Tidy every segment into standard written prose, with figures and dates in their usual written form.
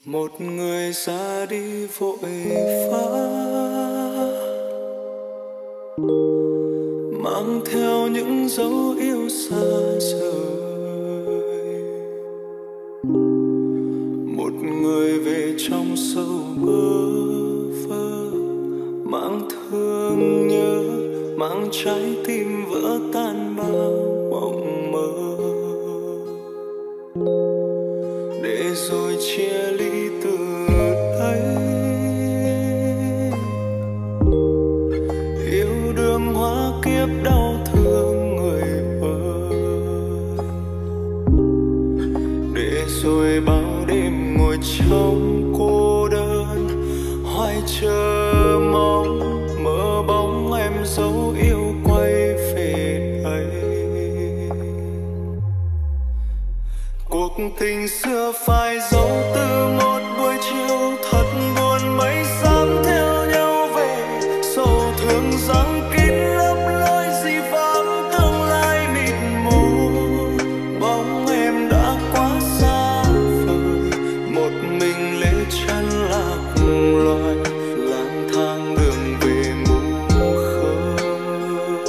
Một người ra đi vội vã, mang theo những dấu yêu xa rời. Một người về trong sâu bơ vơ, mang thương nhớ, mang trái tim vỡ tan bao mộng mơ. Để rồi chia ly từ đây, yêu đương hóa kiếp đau thương người ơi. Để rồi bao đêm ngồi trong cô đơn, hoài chờ mong mơ bóng em dấu yêu quay về đây. Cuộc tình xưa phai dấu từ một buổi chiều thật buồn, mấy dám theo nhau về sầu thương giăng kín lấp lối gì vắng tương lai mịt mù. Bóng em đã quá xa vời, một mình lê chân lạc loài, lang thang đường về mù khơi.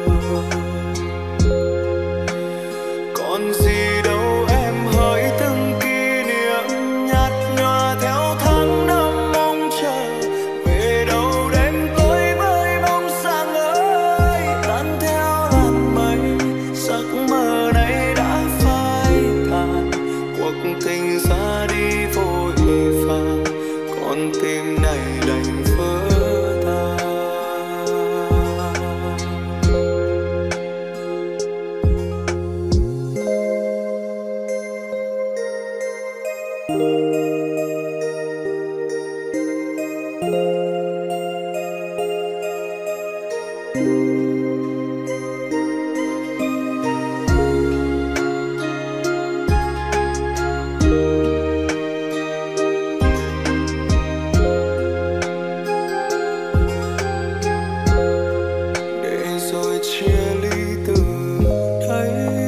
Còn gì đâu em hỡi từng kỷ niệm nhạt nhòa theo tháng năm mong chờ. Về đâu đêm tối với bóng sáng ơi, tan theo làn mây, giấc mơ này đã phai tàn. Cuộc tình ra đi vội vàng, con tim này đành vỡ tan. Để rồi chia ly từ đây,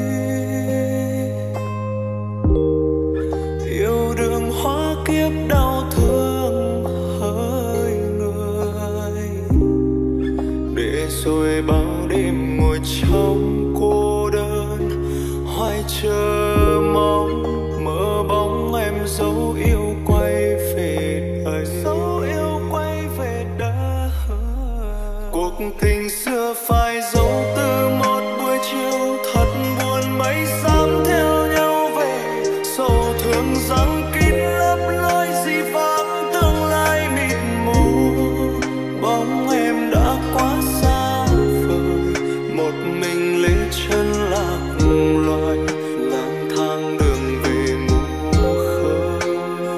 yêu đương hóa kiếp đau thương hỡi người. Để rồi bao đêm ngồi trong cô đơn, hoài chờ mong mơ bóng em dấu yêu quay về đời. Dấu yêu quay về đời. Cuộc tình xưa phai dấu từ một buổi chiều thật buồn, mấy dám theo nhau về sầu thương giăng kín lấp lối gì vắng tương lai mịt mù. Bóng em đã quá xa vời, một mình lê chân lạc loài, lang thang đường về mù khơi.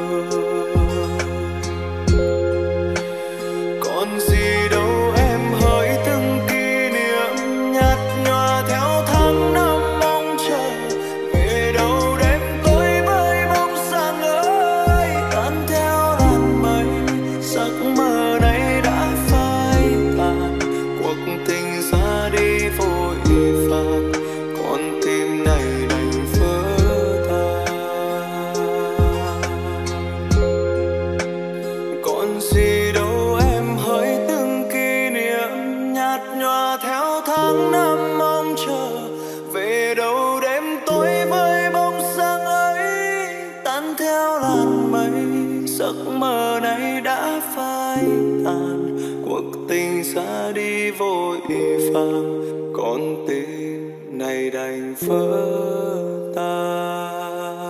Còn gì đâu em hỡi từng kỷ niệm nhạt nhòa theo tháng năm mong chờ. Về đâu đêm tối với bóng sáng ơi, tan theo làn mây, giấc mơ này đã phai tàn. Cuộc tình ra đi vội vàng, con tim này đành vỡ tan. Còn gì đâu em hỡi từng kỷ niệm nhạt nhòa theo tháng năm mong chờ. Về đâu đêm tối với bóng sáng ấy, tan theo làn mây, giấc mơ này đã phai tàn. Cuộc tình ra đi vội vàng, con tim này đành vỡ tan.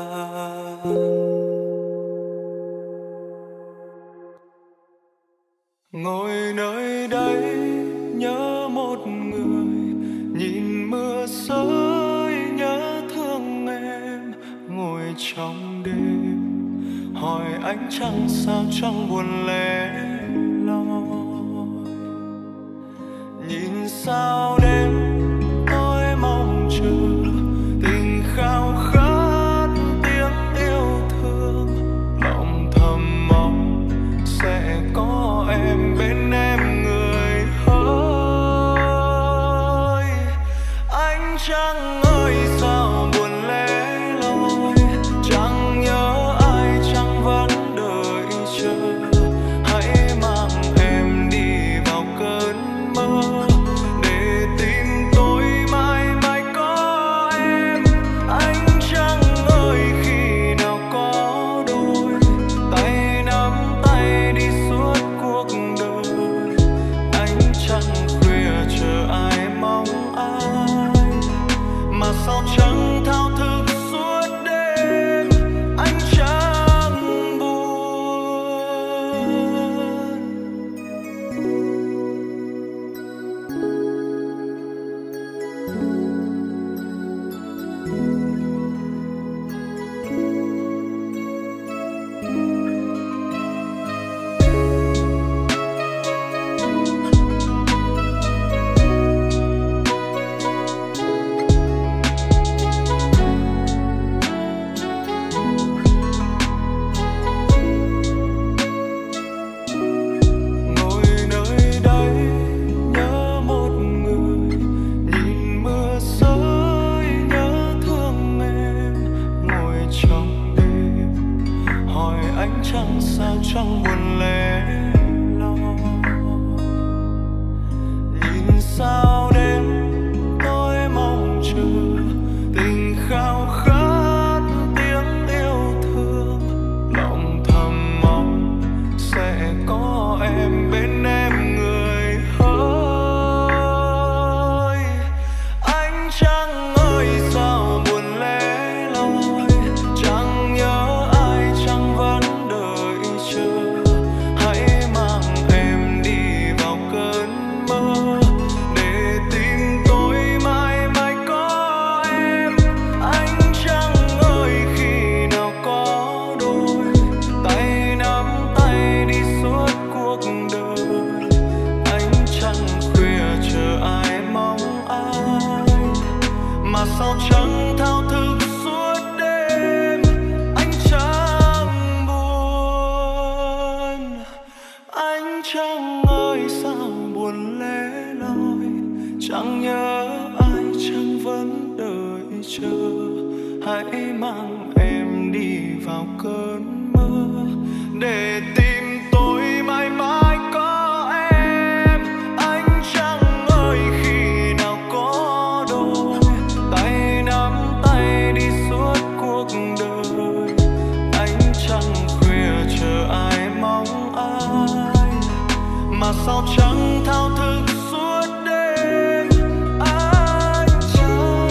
Ngồi nơi đây nhớ một người, nhìn mưa rơi nhớ thương em. Ngồi trong đêm hỏi ánh trăng sao trăng buồn lẻ loi. Nhìn sao đêm tôi mong chờ, tình khao khát tiếng yêu thương. Lòng thầm mong sẽ có em bên em người ơi. Ánh trăng ơi sao buồn lẻ loi, chẳng nhớ ai chẳng vẫn đời. chẳng sao chẳng buồn lẻ loi. Nhìn sao đêm tôi mong chờ tình khao khát tiếng yêu thương, lòng thầm mong sẽ có em bên em người ơi. Ánh trăng ơi sao buồn lẻ loi, chẳng nhớ ai chẳng vẫn đợi chờ. Hãy mang em đi vào cơn mơ để tìm tôi mãi mãi có em. Ánh trăng ơi khi nào có đôi tay nắm tay đi suốt cuộc đời. Ánh trăng khuya chờ ai mong ai mà sao chẳng thao thức suốt đêm. Ánh trăng buồn, ánh trăng ơi sao buồn lẻ loi, chẳng nhớ ai chẳng vẫn đợi chờ. Hãy mang em đi vào cơn mơ để tìm tôi mãi mãi có em. Ánh trăng ơi khi nào có đôi tay nắm tay đi suốt cuộc đời. Ánh trăng khuya chờ ai mong ai mà sao chẳng thao thức suốt đêm. Ánh trăng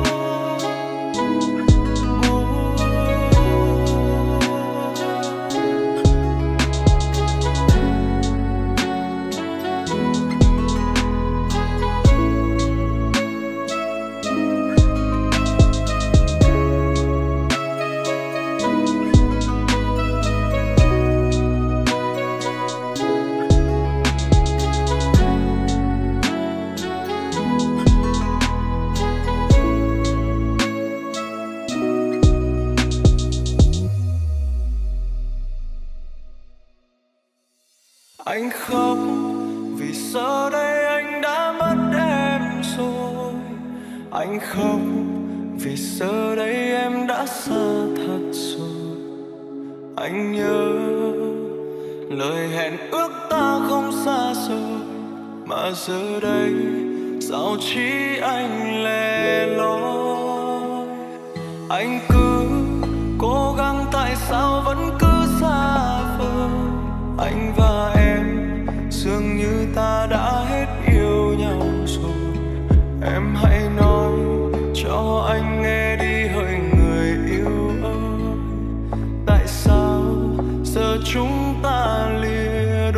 buồn. Anh khóc vì giờ đây anh đã mất em rồi. Anh khóc vì giờ đây em đã xa thật rồi. Anh nhớ lời hẹn ước ta không xa rồi, mà giờ đây sao chỉ anh lẻ loi. Anh cứ cố gắng tại sao vẫn cứ xa vời. Anh và em dường như ta đã hết yêu nhau rồi. Em hãy nói cho anh nghe đi hỡi người yêu ơi, tại sao giờ chúng ta lìa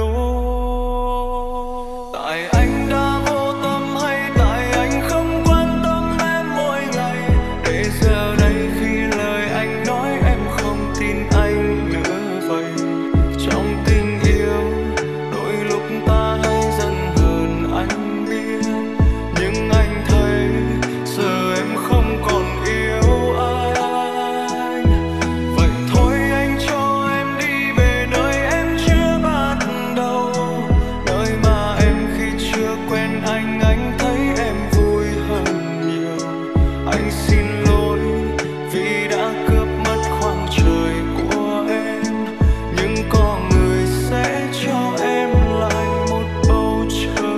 đôi. Tại anh đã vô tâm hay tại anh không quan tâm em mỗi ngày, để giờ đây khi lời anh nói em không tin anh nữa vậy. Trong tình yêu đôi lúc ta hay giận hơn anh biết, nhưng anh thấy giờ em không còn yêu anh. Vậy thôi anh cho em đi về nơi em chưa bắt đầu, nơi mà em khi chưa quen anh thấy em vui hơn nhiều. Anh xin lỗi vì đã cướp mất khoảng trời của em, nhưng có người sẽ cho em lại một bầu trời.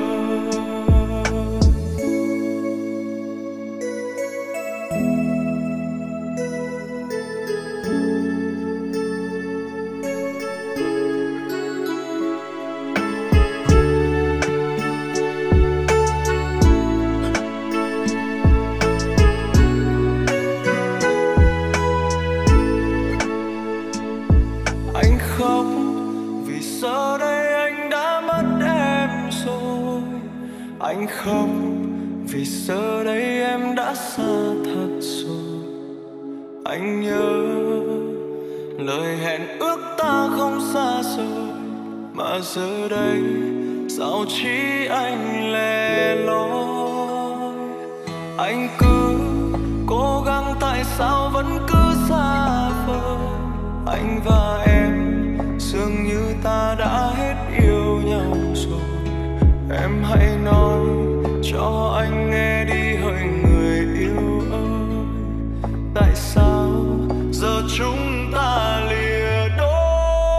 Anh khóc vì giờ đây anh đã mất em rồi. Anh khóc vì giờ đây em đã xa thật rồi. Anh nhớ lời hẹn ước ta không xa rồi, mà giờ đây sao chỉ anh lẻ loi. Anh cứ cố gắng tại sao vẫn cứ xa vời. Anh và em dường như ta đã hết yêu nhau rồi. Em hãy nói cho anh nghe đi hỡi người yêu ơi, tại sao giờ chúng ta lìa đôi.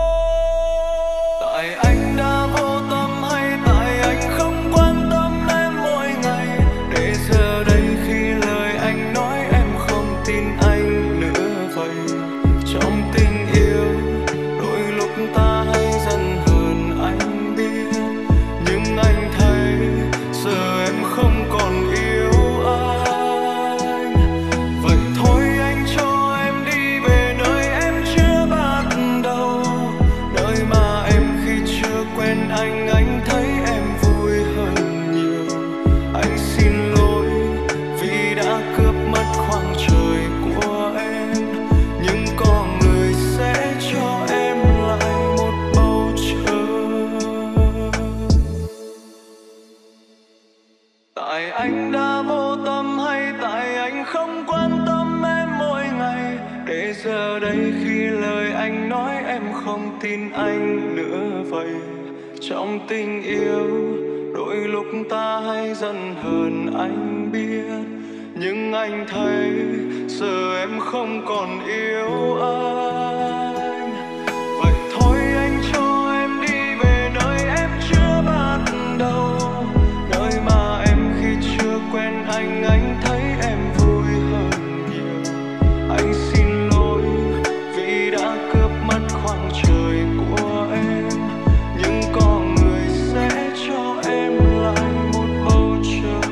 lời anh nói em không tin anh nữa vậy. Trong tình yêu đôi lúc ta hay giận hờn anh biết, nhưng anh thấy giờ em không còn yêu anh. Vậy thôi anh cho em đi về nơi em chưa bắt đầu, nơi mà em khi chưa quen anh thấy em vui hơn nhiều. Anh xin lỗi vì đã cướp mất khoảng trời của em, nhưng có người sẽ cho em lại một bầu trời.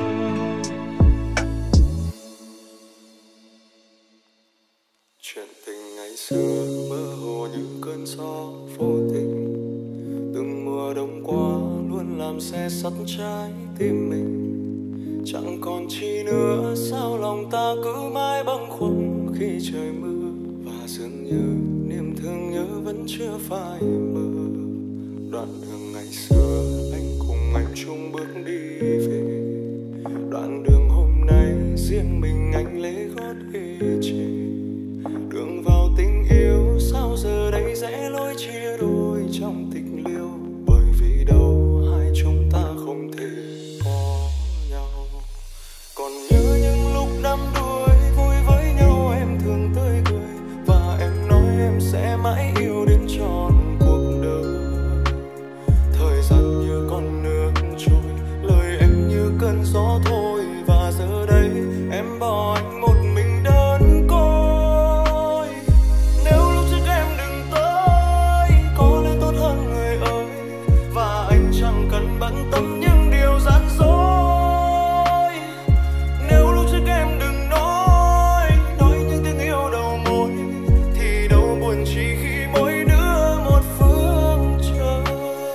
Chuyện tình ngày xưa mơ hồ như cơn gió vô tình, từng mùa đông qua luôn làm xe sắt trái tim mình. Chẳng còn chi nữa, sao lòng ta cứ mãi bâng khuâng khi trời mưa, và dường như niềm thương nhớ vẫn chưa phai mờ. Đoạn đường ngày xưa anh cùng em chung bước đi về, đoạn đường hôm nay riêng mình anh lê gót ê chề. Đường vào tình yêu sao giờ đây rẽ lối chia đôi trong tình liêu, bởi vì đâu hai chúng ta không thể có nhau. Còn nhớ những lúc đắm đuối vui với nhau em thường tươi cười, và em nói em sẽ mãi yêu đến trọn cuộc đời. Thời gian như con nước trôi, lời em như cơn gió thôi, và giờ đây em bỏ anh một mình đơn côi. Nếu lúc trước em đừng tới có lẽ tốt hơn người ơi, và anh chẳng cần bận tâm những điều gian dối. Nếu lúc trước em đừng nói những tiếng yêu đầu môi, thì đâu buồn chỉ khi mỗi đứa một phương trời.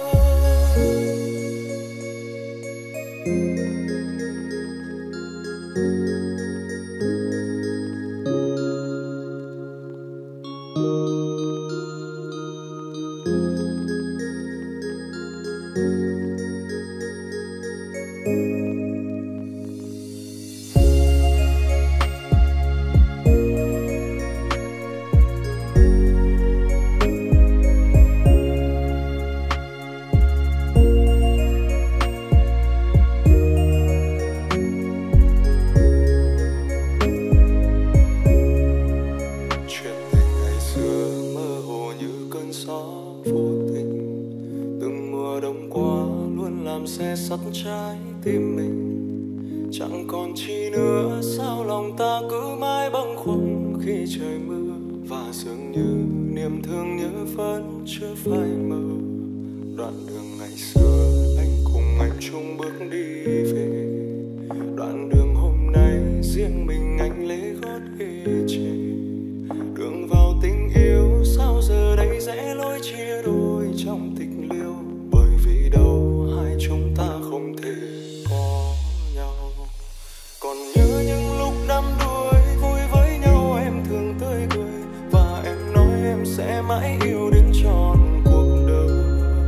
Chuyện tình ngày xưa mơ hồ như cơn gió vô tình, từng mùa đông qua luôn làm xe sắt trái tim mình. Chẳng còn chi nữa, sao lòng ta cứ mãi bâng khuâng khi trời mưa, và dường như niềm thương nhớ vẫn chưa phai mờ. Đoạn đường ngày xưa anh cùng em chung bước đi về, đoạn đường hôm nay riêng mình anh lê gót ê chề. Đường vào tình yêu sao giờ đây rẽ lối chia đôi trong tình liêu, bởi vì đâu hai chúng ta không thể có nhau. Còn nhớ những lúc đắm đuối vui với nhau em thường tươi cười, và em nói em sẽ mãi yêu đến trọn cuộc đời.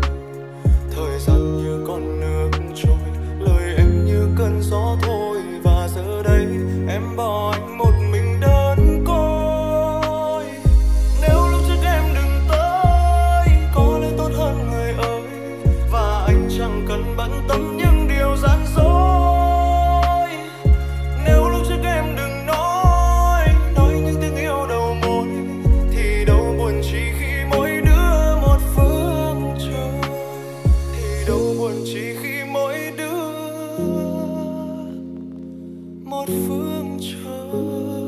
Thời gian như con nước trôi, lời em như cơn gió thôi, và giờ đây em bỏ anh một mình đơn côi. Nếu lúc trước em đừng tới có lẽ tốt hơn người ơi, và anh chẳng cần bận tâm những điều gian dối. Nếu lúc trước em đừng nói những tiếng yêu đầu môi, thì đâu buồn chỉ khi mỗi đứa một phương trời. Thì đâu buồn chỉ khi mỗi đứa một phương trời.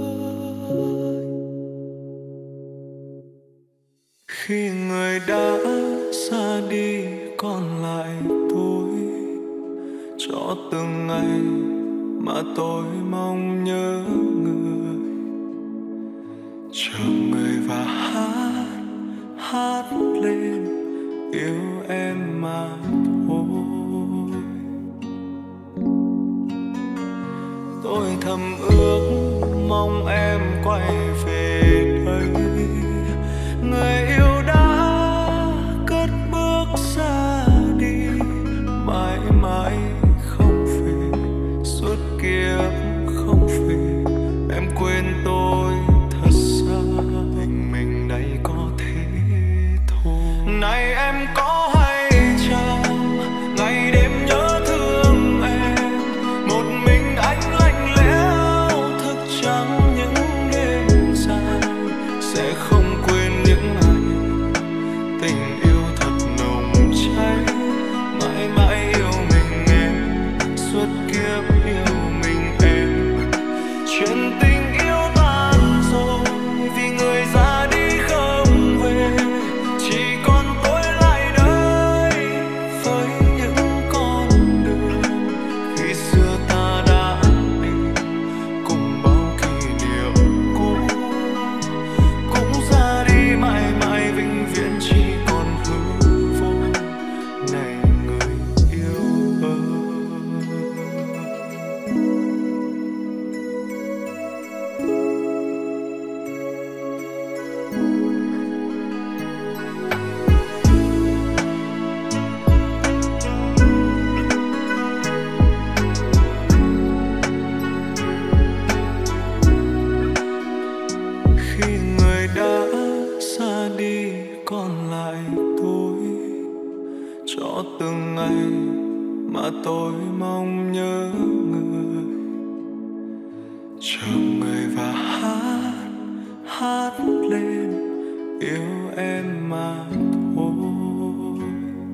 Khi người đã xa đi còn lại tôi, cho từng ngày mà tôi mong nhớ người, chờ người và hát lên yêu em mà thôi. Tôi thầm ước mong em quay về đây, người yêu đã cất bước xa đi, mãi mãi không về, suốt kiếp không về. Em quên tôi thật xa, tình mình đây có Này em có hay chăng ngày đêm nhớ thương em, một mình anh lạnh lẽo thức trắng những đêm dài, sẽ không quên những ngày tình yêu thật nồng cháy, mãi mãi yêu mình em, suốt kiếp yêu mình em. Chuyện tình yêu tan rồi vì người ra đi không về, chỉ còn tôi lại đây với những con đường khi xưa ta đã đi, cùng bao kỷ niệm cũ cũng ra đi mãi mãi vĩnh viễn, chỉ còn hư vô này người yêu ơi. Khi người đã ra đi còn lại tôi, cho từng ngày mà tôi mong nhớ người, chờ người và hát lên yêu em mà thôi.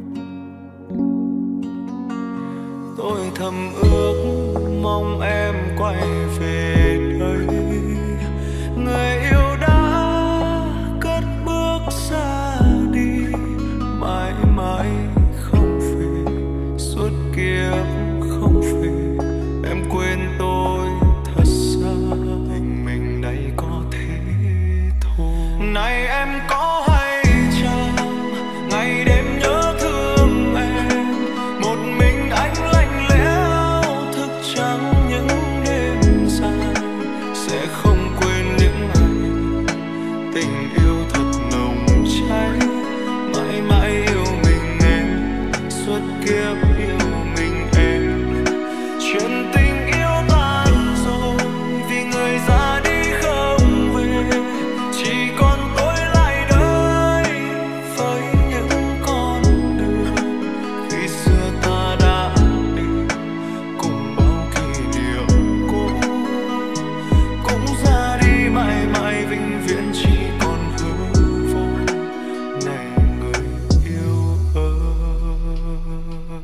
Tôi thầm ước mong em quay về đây, người yêu đã cất bước ra đi, mãi mãi không về, suốt kiếp không về. Em quên tôi thật xa, tình mình đây có thế thôi. Này em có hay chăng ngày đêm nhớ thương em, một mình anh lạnh lẽo thức trắng những đêm dài, sẽ không quên những ngày tình yêu thật nồng cháy, mãi mãi yêu mình em, suốt kiếp yêu mình em. Chuyện tình yêu tan rồi vì người ra đi không về, chỉ còn tôi lại đây với những con đường khi xưa ta đã đi, cùng bao kỷ niệm cũ cũng ra đi mãi mãi vĩnh viễn, chỉ còn hư vô này người yêu ơi.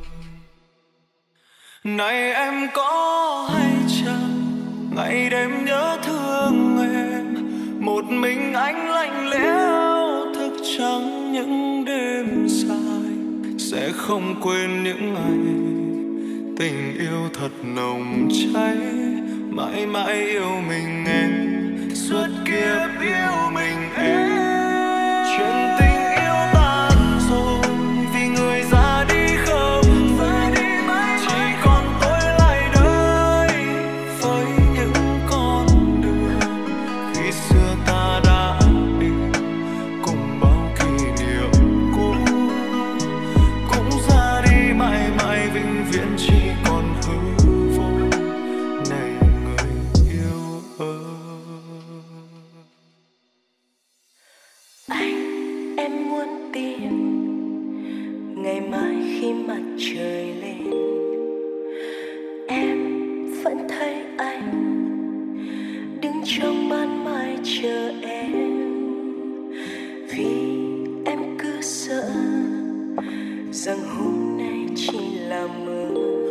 Này em có hay chăng ngày đêm nhớ thương em, một mình anh lạnh lẽo thức trắng những đêm dài, sẽ không quên những ngày tình yêu thật nồng cháy, mãi mãi yêu mình em, suốt kiếp yêu mình em. Chuyện tình yêu tan rồi vì người ra đi không về, chỉ còn tôi lại đây với những con đường khi xưa ta đã đi, cùng bao kỷ niệm cũ cũng ra đi mãi mãi vĩnh viễn, chỉ còn hư vô này người yêu ơi. Anh em muốn tìm ngày mai khi mặt trời lên, em vẫn thấy anh đứng trong ban mai chờ em, vì em cứ sợ rằng hôm nay chỉ là mơ.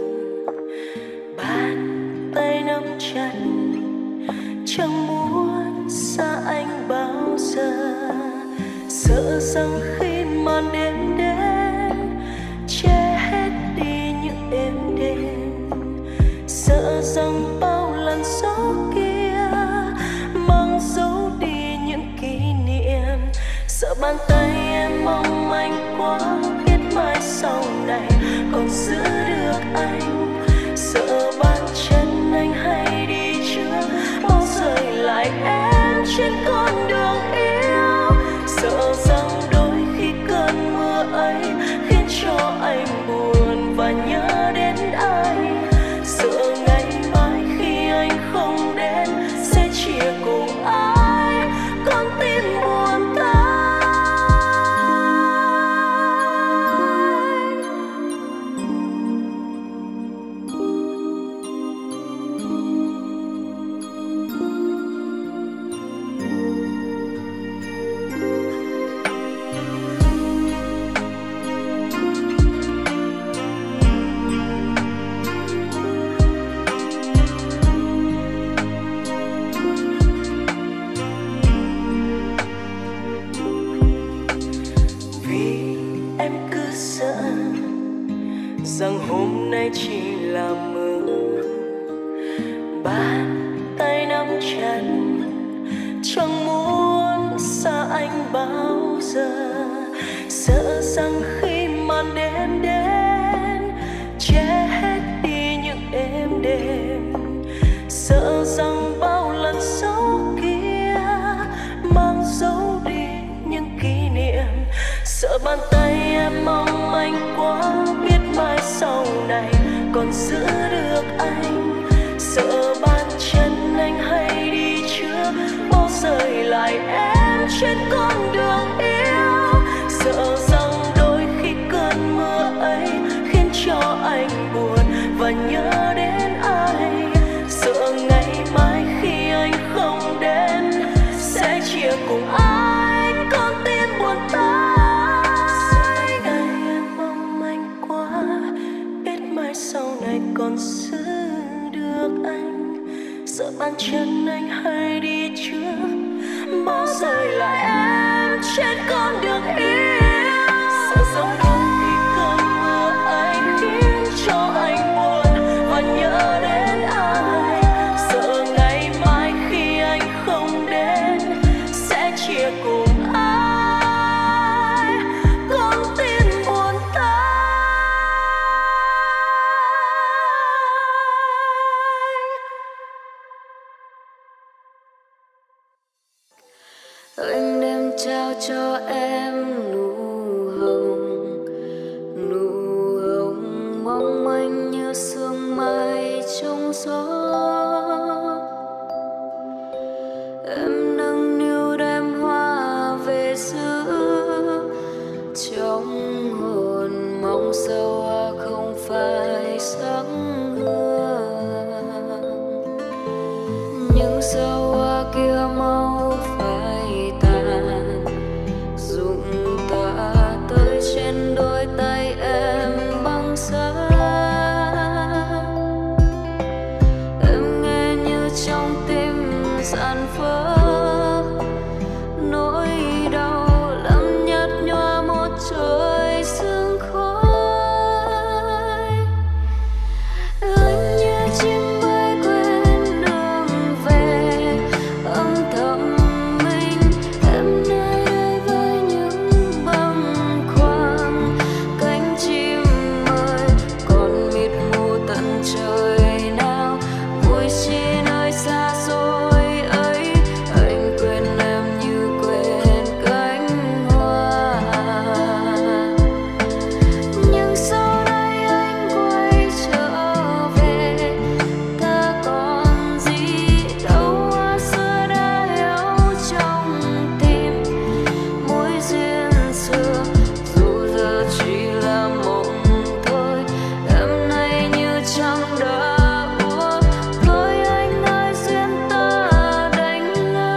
Bàn tay nắm chặt chẳng muốn xa anh bao giờ, sợ rằng khi màn đêm đến che hết đi những êm đềm, sợ rằng bao làn gió kia mang dấu đi những kỷ niệm, sợ bàn tay em mong manh quá biết mai sau này còn giữ được anh, sợ bàn chân anh hay đi trước bao rời lại em trên con đường yêu, sợ rằng đôi khi cơn mưa ấy khiến cho anh buồn và nhớ đến anh, sợ ngày mai khi anh không đến sẽ chia cùng ai con tim buồn than. chỉ là mơ. Bàn tay nắm chặt chẳng muốn xa anh bao giờ, sợ rằng khi màn đêm đến che hết đi những êm đềm, sợ rằng bao lần dấu kia mang dấu đi những kỷ niệm. Sợ bàn tay em mong manh quá, biết mai sau này còn giữ được anh. Sợ bàn chân anh hay đi trước bao rời lại em trên con đường yêu. Sợ rằng đôi khi cơn mưa ấy khiến cho anh buồn và nhớ đến ai. Sợ ngày mai khi anh không đến sẽ chia cùng anh con tim buồn tái. Tay em mong anh quá, biết mai sau này còn giữ được anh. Sợ bàn chân anh hay đi trước bao rời lại em trên con đường yêu. Sợ rằng đôi khi cơn mưa ấy khiến cho anh buồn và nhớ đến ai. Sợ ngày mai khi anh không đến sẽ chia cùng ai con tim buồn tái. Anh đem trao cho em nụ hồng mong manh như sương mai trong gió. Em nâng niu đem hoa về giữ trong hồn, mong sao hoa không phải sáng hương. Nhưng sao hoa kia mau phai tàn, rụng tả tới trên đôi tay em băng giá. Em nghe như trong tim dạn vỡ, nỗi đau lắm nhạt nhòa một trời sương khói. Anh như chim bay quên đường về, âm thầm mình em nơi đây với những bâng khuâng. Cánh chim ơi còn mịt mù tận trời nào, vui chi nơi xa xôi ấy. Anh quên em như quên cánh hoa. Nhưng sau đây anh quay trở về, ta còn gì đâu hoa xưa đã héo trong tim. Mối duyên xưa dù giờ chỉ là mộng thôi, em nay như trăng đã úa. Thôi anh ơi duyên ta đành ngỡ.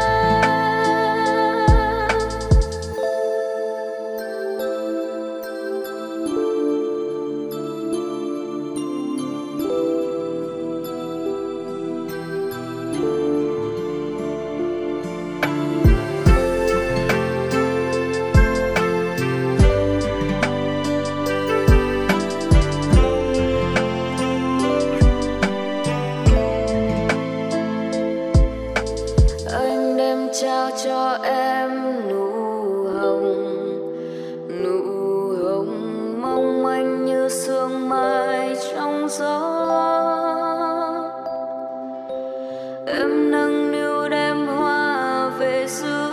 Anh đem trao cho em nụ hồng mong manh như sương mai trong gió. Em nâng niu đem hoa về giữ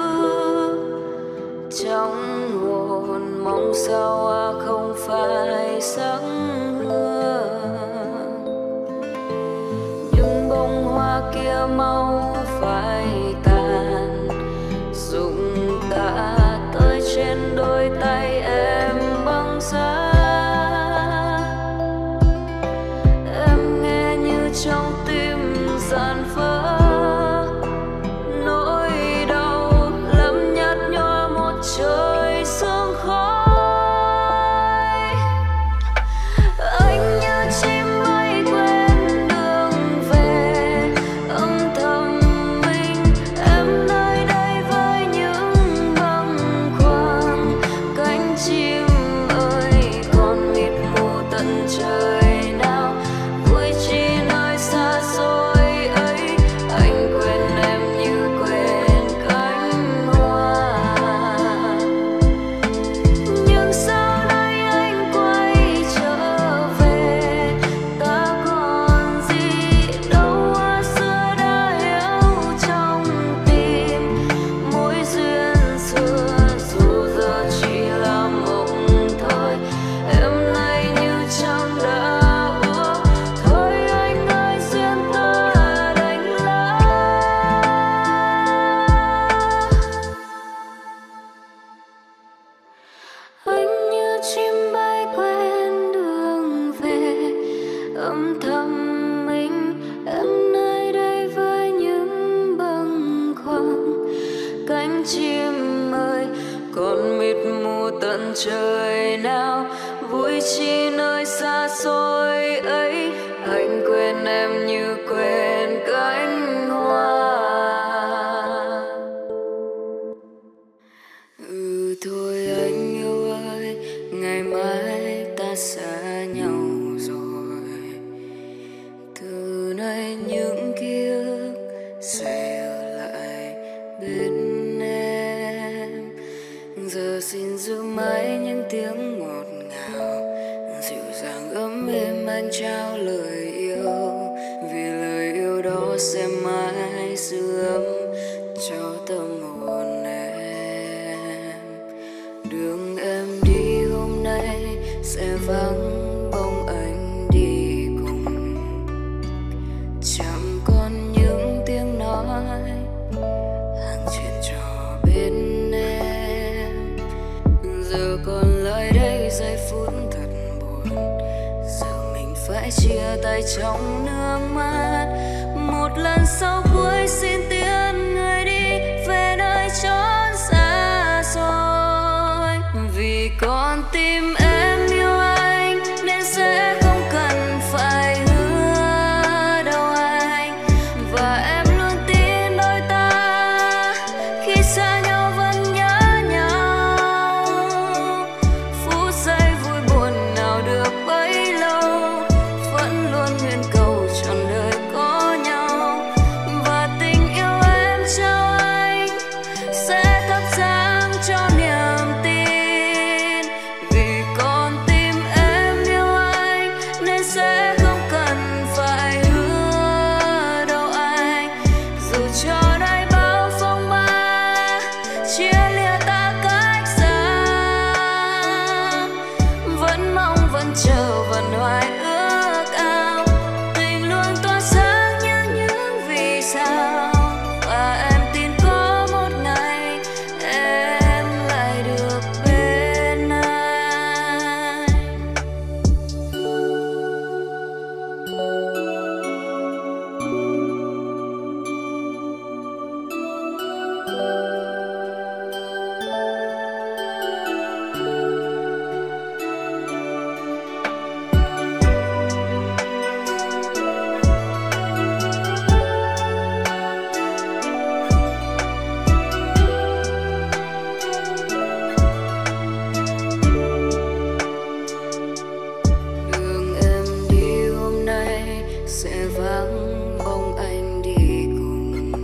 trong hồn, mong sao hoa không phải sáng hương. Nhưng bông hoa kia mau phai tàn, rụng tả tới trên đôi tay em băng giá. Em nghe như trong tim dạn vỡ, nỗi đau lắm nhạt nhòa một trời sương khói. tận trời nào, vui chi nơi xa xôi ấy. Anh quên em như quên cánh hoa. Thôi anh yêu ơi, ngày mai ta xa nhau rồi. Từ nay những ký ức sẽ ở lại bên em. Giờ xin giữ mãi những tiếng ngọt ngào, dịu dàng ấm êm anh trao lời yêu. Vì lời yêu đó sẽ mãi giữ ấm cho tâm hồn em. Đường em đi hôm nay sẽ vắng bóng anh đi cùng. Chẳng còn những tiếng nói hàng chuyện trò bên em. Giờ còn lại đây giây phút thật buồn. Giờ mình phải chia tay trong nước mắt. Một lần sau cuối xin tiễn người đi về nơi chốn xa xôi. Vì con tim em yêu anh nên sẽ không cần phải hứa đâu anh. Và em luôn tin đôi ta khi xa nhau vẫn nhớ nhau. Phút giây vui buồn nào được bấy lâu, vẫn luôn nguyện cầu trọn đời có nhau. Và tình yêu em trao anh sẽ thắp sáng cho niềm tin. Vì con tim em yêu anh nên sẽ không cần phải hứa đâu anh. Dù cho đây bao phong ba chia lìa ta cách xa, vẫn mong vẫn chờ vẫn hoài ước ao. Tình luôn tỏa sáng như những vì sao. Và em tin có một ngày em lại được bên anh. Đường em đi hôm nay sẽ vắng bóng anh đi cùng.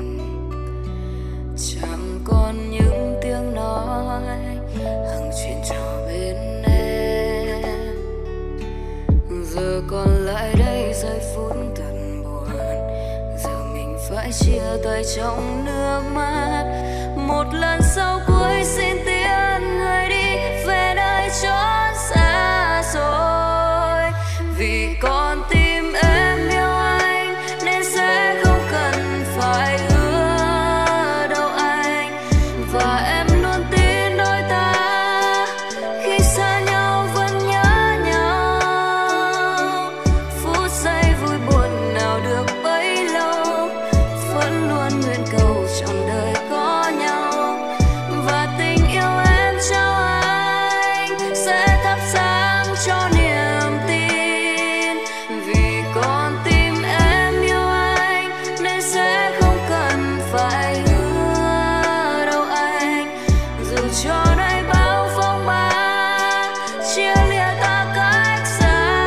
Chẳng còn những tiếng nói hàng chuyện trò bên em. Giờ còn lại đây giây phút thật buồn. Giờ mình phải chia tay trong nước mắt. Một lần sau cuối xin tiễn người đi về nơi chốn xa xôi. Vì con tim em yêu anh nên sẽ không cần phải hứa đâu anh. Và em luôn tin đôi ta khi xa nhau vẫn nhớ nhau. Phút giây vui buồn nào được bấy lâu, vẫn luôn nguyện cầu trọn đời có nhau. Và tình yêu em trao anh sẽ thắp sáng cho niềm tin. Vì con tim em yêu anh nên sẽ không cần phải hứa đâu anh. Dù cho đây bao phong ba chia lìa ta cách xa,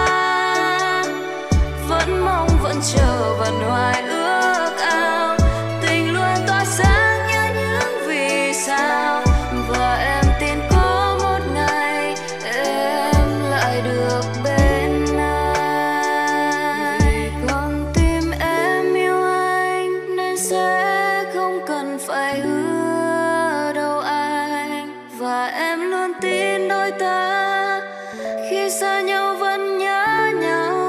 vẫn mong vẫn chờ vẫn hoài ước ao. Tình luôn tỏa sáng như những vì sao. Và em tin có một ngày em lại được bên anh. Vì con tim em yêu anh nên sẽ không cần phải hứa đâu anh. Và em luôn tin đôi ta khi xa nhau vẫn nhớ nhau.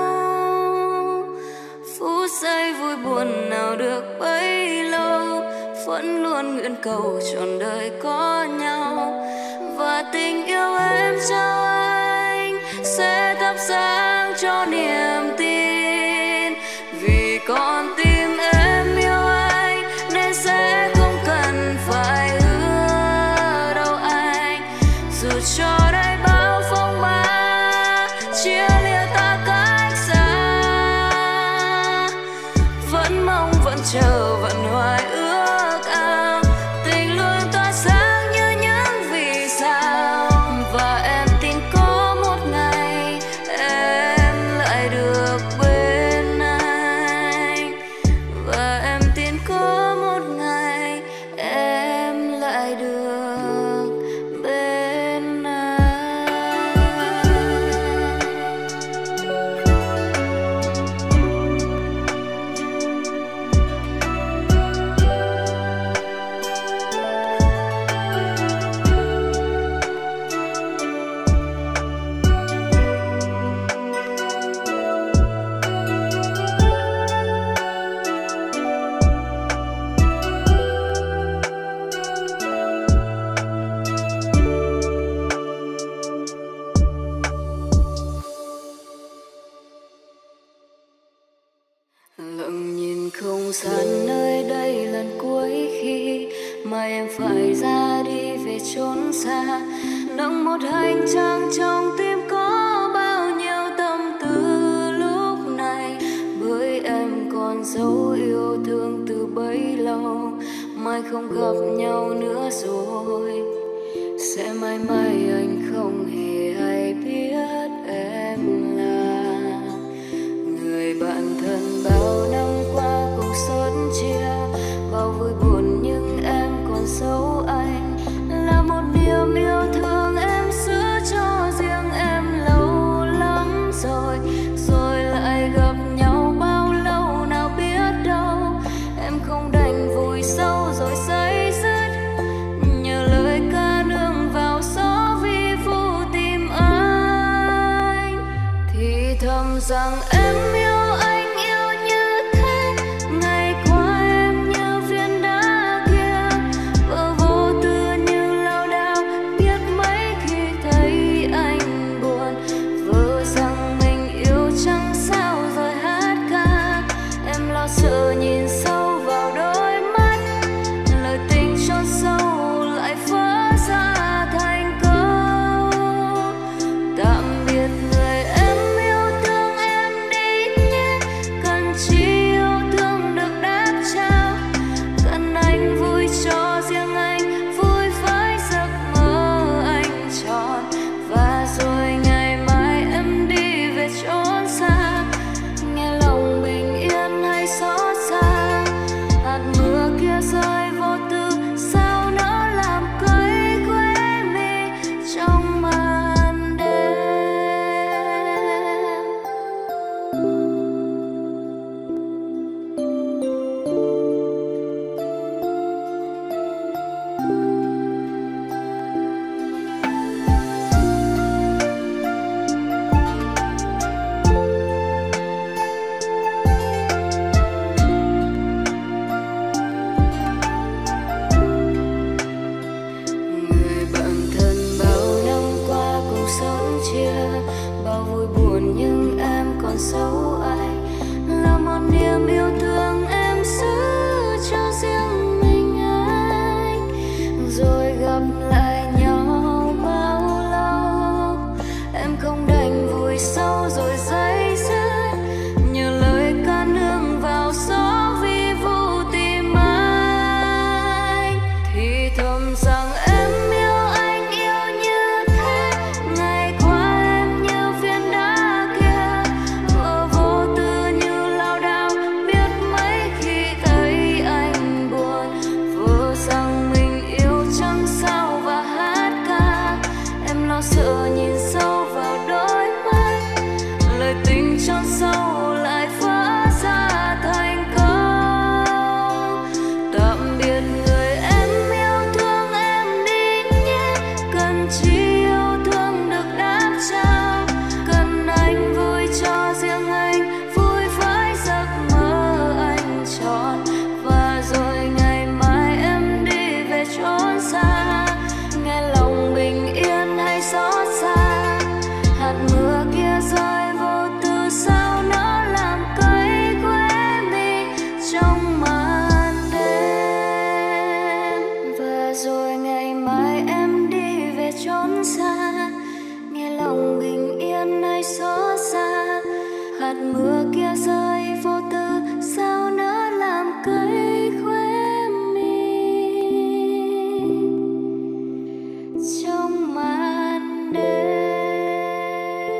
Phút giây vui buồn nào được bấy lâu, vẫn luôn nguyện cầu trọn đời có nhau. Và tình yêu em trao anh sẽ thắp sáng cho niềm tin. Vì con tim em yêu anh nên sẽ không cần phải hứa đâu anh. Dù dù cho đây bao phong ba chia lìa ta cách xa, vẫn mong vẫn chờ vẫn hoài ước ao tình luôn tỏa sáng như những vì sao. Và em tin có một ngày em lại được bên anh, và em tin có một ngày em lại được bên anh. Lặng nhìn không gian nơi đây lần cuối khi mà em phải ra đi về chốn xa. Nặng một hành trang trong tim có bao nhiêu tâm tư lúc này, bởi em còn dấu yêu thương từ bấy lâu. Mai không gặp nhau nữa rồi, sẽ mãi mãi anh không hề hay biết em là người bạn thân bao năm qua cùng sớt chia bao vui buồn, nhưng em còn giấu anh là một niềm yêu thương em giữ cho riêng em lâu lắm rồi. Rồi lại gặp nhau bao lâu nào biết đâu em không đành vùi sâu rồi say dứt, nhờ lời ca nương vào gió vi vu tìm anh. Thì thầm rằng em yêu anh yêu như thế, ngày qua em như viên đá kia, vỡ vô tư như lao đao, biết mấy khi thấy anh buồn. Vỡ rằng mình yêu chẳng sao rồi hát ca, em lo sợ nhìn sâu vào đôi mắt, lời tình chôn sâu lại vỡ ra thành câu tạm biệt người em yêu thương. Em đi nhé, cần chỉ yêu thương được đáp trao, cần anh vui cho riêng anh, vui với giấc mơ anh tròn. Và rồi ngày mai em đi về chốn xa, nghe lòng bình yên hay xót xa. Hạt mưa kia rơi vô tư, sao nỡ làm cây quê mi trong màn đêm. Người bạn thân bao năm qua cùng sớt chia bao vui buồn, nhưng em còn giấu anh là một niềm yêu thương em giữ cho riêng mình anh. Rồi gặp lại nhau bao lâu em không đành vùi sâu rồi say dứt, nhờ lời ca nương vào gió vi vu tìm anh. Thì thầm rằng em yêu anh yêu như thế, ngày qua em như viên đá kia, vỡ vô tư như lao đao, biết mấy khi thấy anh buồn. Vỡ rằng mình yêu chẳng sao và hát ca, em lo sợ nhìn sâu vào đôi mắt, lời tình chôn sâu lại vỡ ra thành câu tạm biệt người em yêu thương. Em đi nhé, cần chỉ yêu thương được đáp trao, cần anh vui cho riêng anh, vui với giấc mơ anh tròn. Và rồi ngày mai em đi về chốn xa, nghe lòng bình yên hay xót xa. Hạt mưa kia rơi vô tư, sao nỡ làm cây quê mi trong màn đêm. Và rồi ngày mai em đi về chốn hạt mưa kia rơi vô tư, sao nỡ làm cây khóe mi trong màn đêm.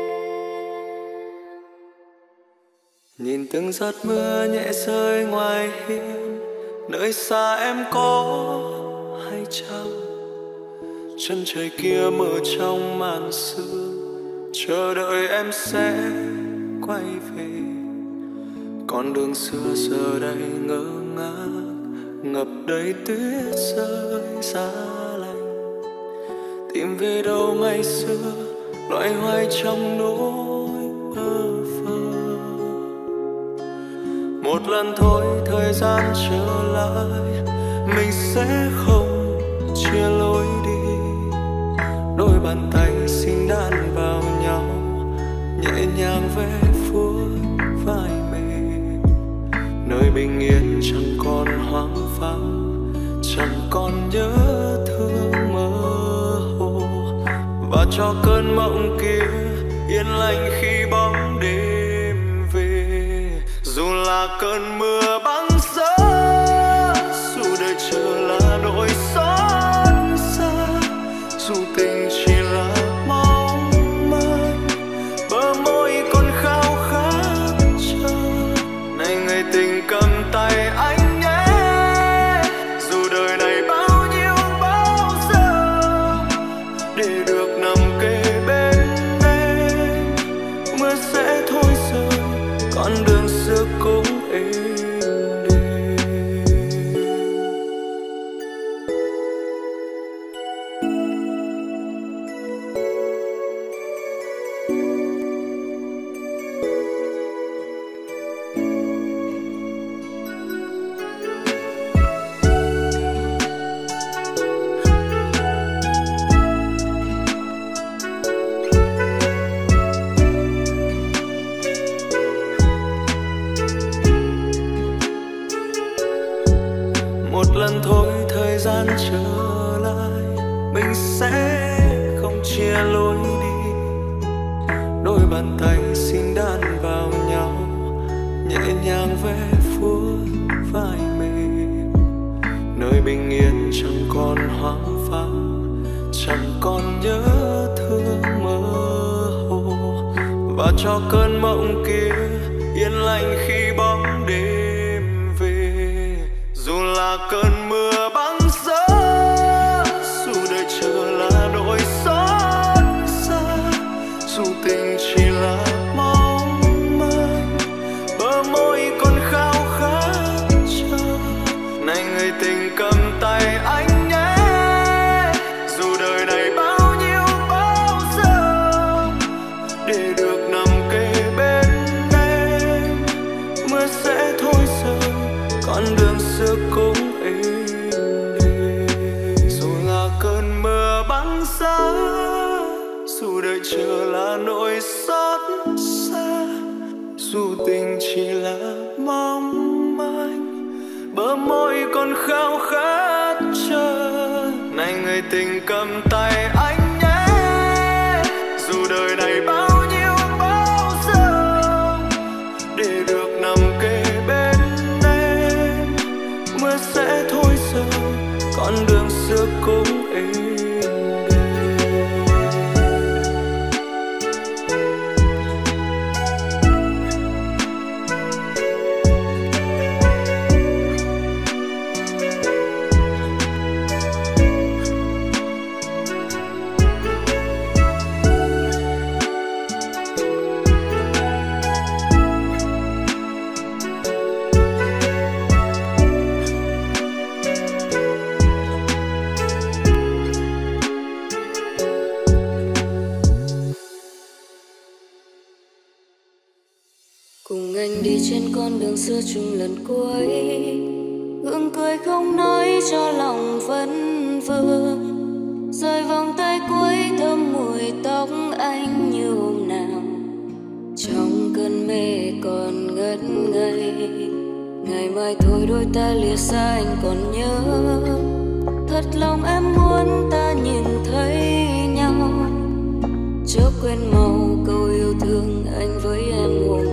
Nhìn từng giọt mưa nhẹ rơi ngoài hiên, nơi xa em có hay chăng? Chân trời kia mờ trong màn sương, chờ đợi em sẽ quay về. Con đường xưa giờ đây ngơ ngác, ngập đầy tuyết rơi giá lạnh. Tìm về đâu ngày xưa, loay hoay trong nỗi bơ vơ. Một lần thôi thời gian trở lại, mình sẽ không chia lối đi. Đôi bàn tay xin đan vào nhau, nhẹ nhàng vẽ phút vai mềm. Nơi bình yên chẳng còn hoang vắng, chẳng còn nhớ thương mơ hồ. Và cho cơn mộng kia yên lành khi bóng đêm về. Dù là cơn mưa băng giá, dù đời chờ là nỗi xót xa, dù tình chỉ là mong manh, bờ môi còn khao khát chờ. Này người tình cầm tay anh nhé, dù đời này bao nhiêu bao giờ, để được nằm kề bên em. Mưa sẽ thôi rơi, con đường xưa cũng êm. Một lần thôi thời gian trở lại, mình sẽ không chia lối đi. Đôi bàn tay xin đan vào nhau, nhẹ nhàng vẽ phút vai mềm. Nơi bình yên chẳng còn hoang vắng, chẳng còn nhớ thương mơ hồ. Và cho cơn mộng kia yên lành khi bóng đêm về. Dù là cơn mưa băng giá, dù đời chờ là nỗi xót xa, dù tình chỉ là mong manh, bờ môi còn khao khát chờ. Này người tình cầm tay anh nhé, dù đời này bao nhiêu bao giờ, để được nằm kề bên em. Mưa sẽ thôi rơi, con đường xưa cũng êm đềm. Dù là cơn mưa băng giá, dù đời chờ là nỗi xót xa, dù tình chỉ là mong manh, bờ môi còn khao khát chờ. Này người tình cầm tay anh nhé, dù đời này bao nhiêu bao giờ, để được nằm kề bên em. Mưa sẽ thôi rơi, con đường xưa cũng êm đềm. Cùng anh đi trên con đường xưa chung lần cuối, gượng cười không nói cho lòng vấn vương. Rời vòng tay cuối thơm mùi tóc anh như hôm nào, trong cơn mê còn ngất ngây. Ngày mai thôi đôi ta lìa xa anh còn nhớ, thật lòng em muốn ta nhìn thấy nhau. Chớ quên mau câu yêu thương anh với em hôm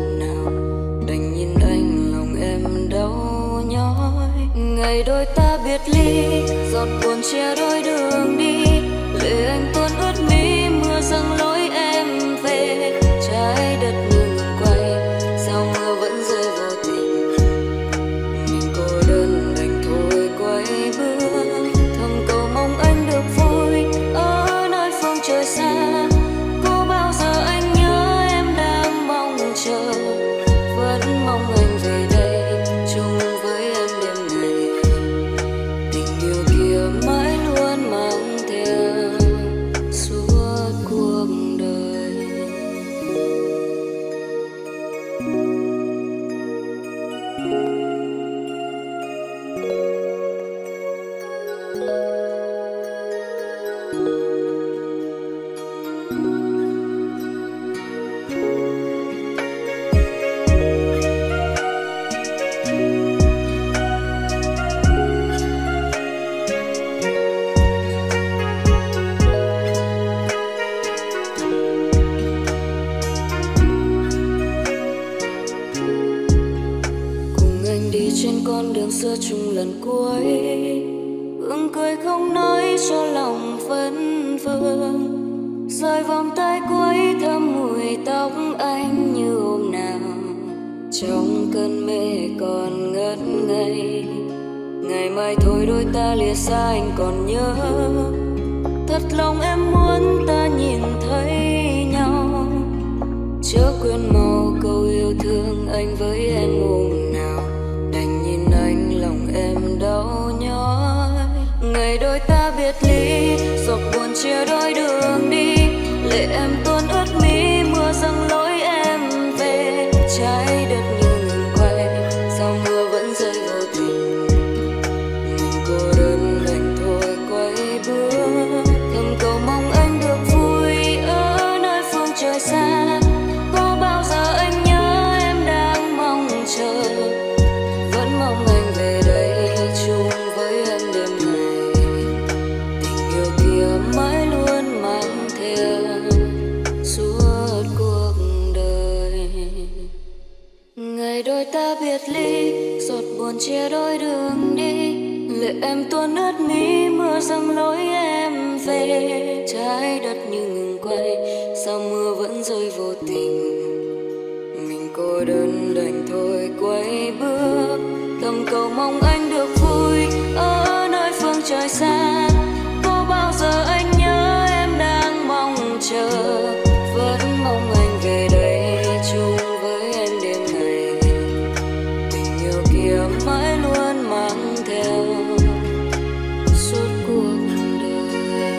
ngày đôi ta biệt ly, giọt buồn che đôi đường đi, lệ anh tuôn ướt mi, mưa dâng lối em về. Trái đất như ngừng quay, sao mưa vẫn rơi vô tình, mình cô đơn đành thôi quay bước, thầm cầu mong anh được vui ở nơi phương trời xa. Có bao giờ anh nhớ em đang mong chờ, vẫn mong anh về đây chung với em đêm này. Tình yêu kia mãi luôn mang theo suốt cuộc đời. Cùng anh đi trên con đường xưa chung lần cuối, gượng cười không nói cho lòng vấn vương, rời vòng tay cuối thơm mùi tóc anh như hôm nào. Trong cơn mê còn ngất ngây, ngày mai thôi đôi ta lìa xa anh còn nhớ. Thật lòng em muốn ta nhìn thấy nhau, chớ quên màu câu yêu thương anh với em hôm nào. Đành nhìn anh lòng em đau nhói, ngày đôi ta biệt ly, giọt buồn chia đôi đường đi, lệ em tuôn ướt mi, mưa dâng lối em về. Trái đất như ngừng quay, sao mưa vẫn rơi vô tình, mình cô đơn đành thôi quay bước, thầm cầu mong anh được vui ở nơi phương trời xa. Có bao giờ anh nhớ em đang mong chờ, vẫn mong anh về đây chung với em đêm này. Tình yêu kia mãi luôn mang theo suốt cuộc đời. Ngày đôi ta biệt ly, giọt buồn chia đôi đường đi, lệ em tuôn ướt mi, mưa dâng lối em về. Trái đất như ngừng quay, sao mưa vẫn rơi vô tình, mình cô đơn đành thôi quay bước, thầm cầu mong anh được vui ở nơi phương trời xa. Có bao giờ anh nhớ em đang mong chờ, vẫn mong anh về đây chung với em đêm này. Tình yêu kia mãi luôn mang theo suốt cuộc đời.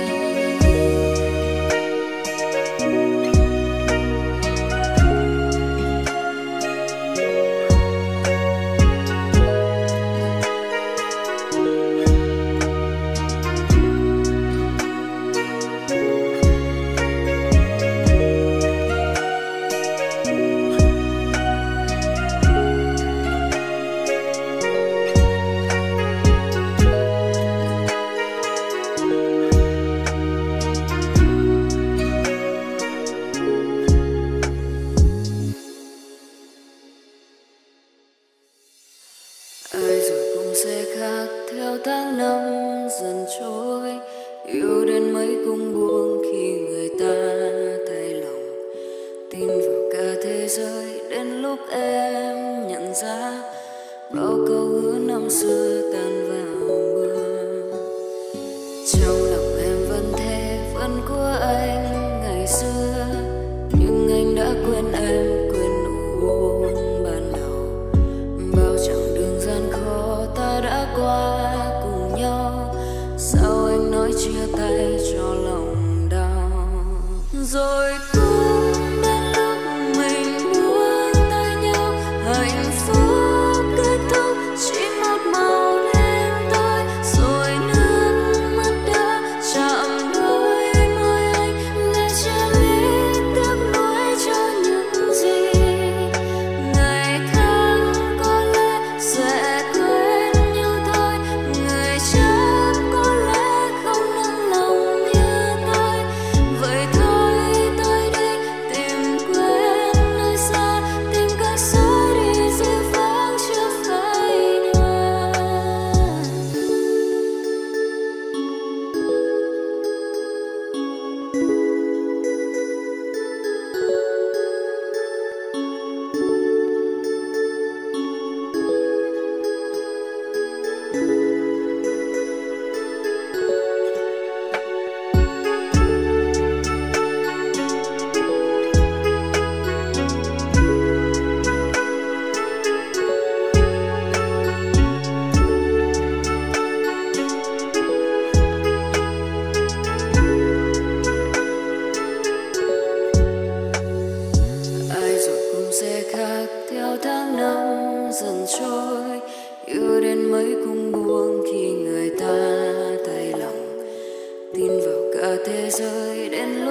Ai rồi cũng sẽ khác theo tháng năm dần trôi, yêu đến mấy cũng buông khi người ta thay lòng. Tin vào cả thế giới đến lúc em nhận ra, bao câu hứa năm xưa tan vào mưa. Trong lòng em vẫn thế, vẫn của anh ngày xưa, nhưng anh đã quên em, quên nụ hôn ban đầu. Bao chặng đường gian khó ta đã qua cùng nhau, sao anh nói chia tay cho lòng đau. Rồi cũng đến lúc mình buông tay nhau, hạnh phúc kết thúc chỉ một màu đen tối. Rồi nước mắt đã chạm đôi môi anh, để chia ly tiếc nuối cho những gì ngày tháng có lẽ sẽ quên nhau thôi. Người chắc có lẽ không nặng lòng như tôi, vậy thôi tôi đi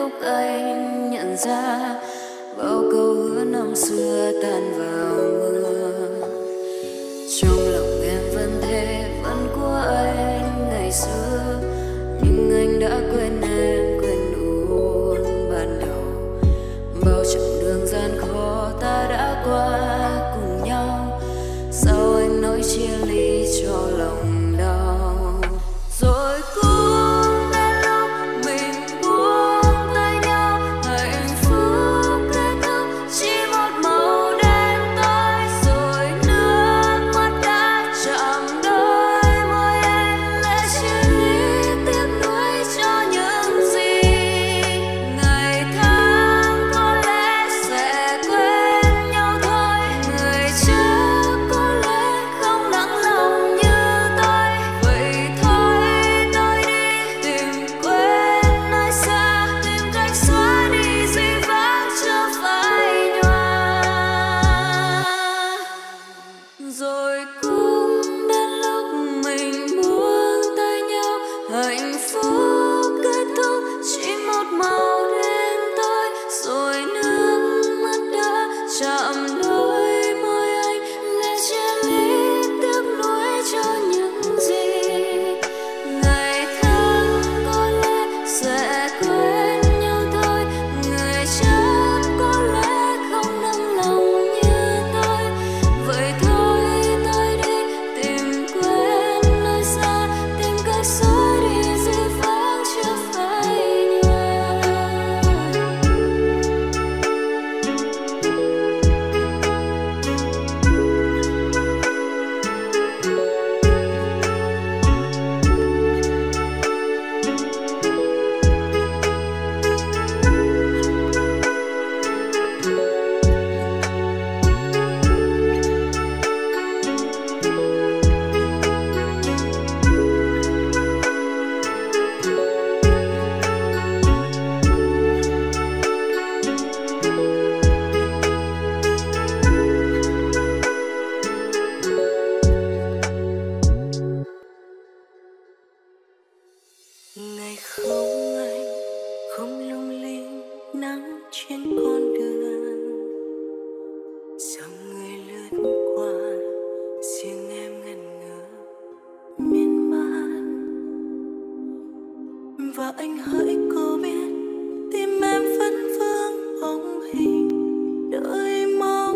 lúc anh nhận ra bao câu hứa năm xưa tan vào mưa. Trong lòng em vẫn thế, vẫn của anh ngày xưa, nhưng anh đã quên em, quên nụ hôn ban đầu. Bao chặng đường gian khó ta đã qua cùng nhau, sao anh nói chia ly cho lòng đau. Rồi cũng đến lúc mình buông tay nhau, hạnh phúc kết thúc chỉ một màu đen tối. Rồi nước mắt đã chạm đôi môi em, lệ chia ly tiếc nuối cho những gì ngày tháng có lẽ sẽ quên nhau thôi. Người trước có lẽ không nặng lòng như tôi, vậy thôi tôi đi tìm quên nơi xa, tìm cách xóa đi gì vắng chưa phai nhòa. Rồi cũng đến lúc mình buông tay nhau, hạnh phúc kết thúc chỉ một màu đen tối. Rồi nước mắt đã chạm đôi môi anh, lệ chia ly tiếc nuối cho những gì ngày tháng có lẽ sẽ quên nhau thôi. Người trước có lẽ không nặng lòng như tôi, vậy thôi tôi đi tìm quên nơi xa, tìm cách xóa đi gì vắng chưa phai nhòa. Ngày không anh, không lung linh nắng trên con đường, dòng người lướt qua, riêng em ngẩn ngơ miên man. Và anh hỡi có biết tim em vẫn vương bóng hình đợi mong,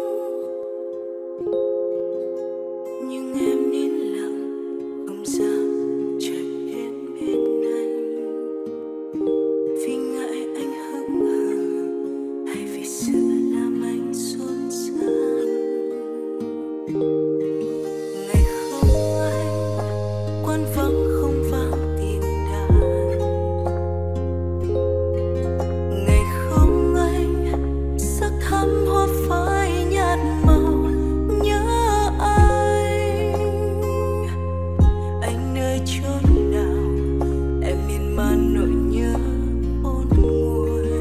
nhưng em nín lặng không dám chạy đến bên anh, vì ngại anh hững hờ hay vì sợ làm anh xốn xang. Ngày không anh, quán vắng không vang tiếng đàn. Ngày không anh, sắc thắm hoa phai nhạt màu nhớ anh nơi chốn nào em miên man nỗi nhớ ôn nguôi.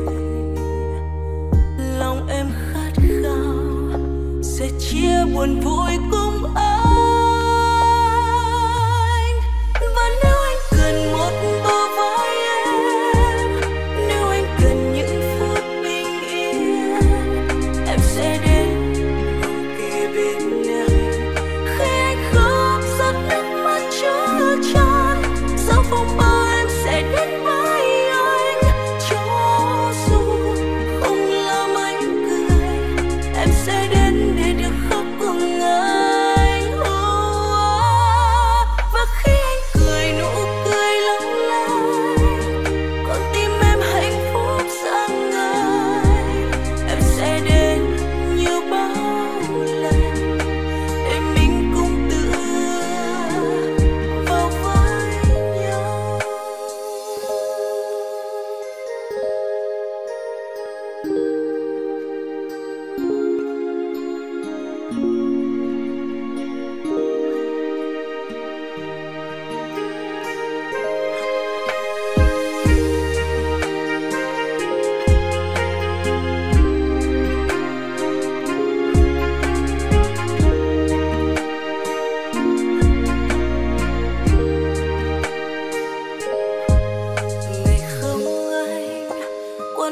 Lòng em khát khao sẽ chia buồn vui cùng anh. Và nếu anh cần một bờ vai em, nếu anh cần những phút bình yên, em sẽ đến ngồi kề bên anh. Khi anh khóc giọt nước mắt chứa chan, dẫu phong ba em sẽ đến với anh. Cho dù không làm anh cười, em sẽ đến để được khóc cùng anh.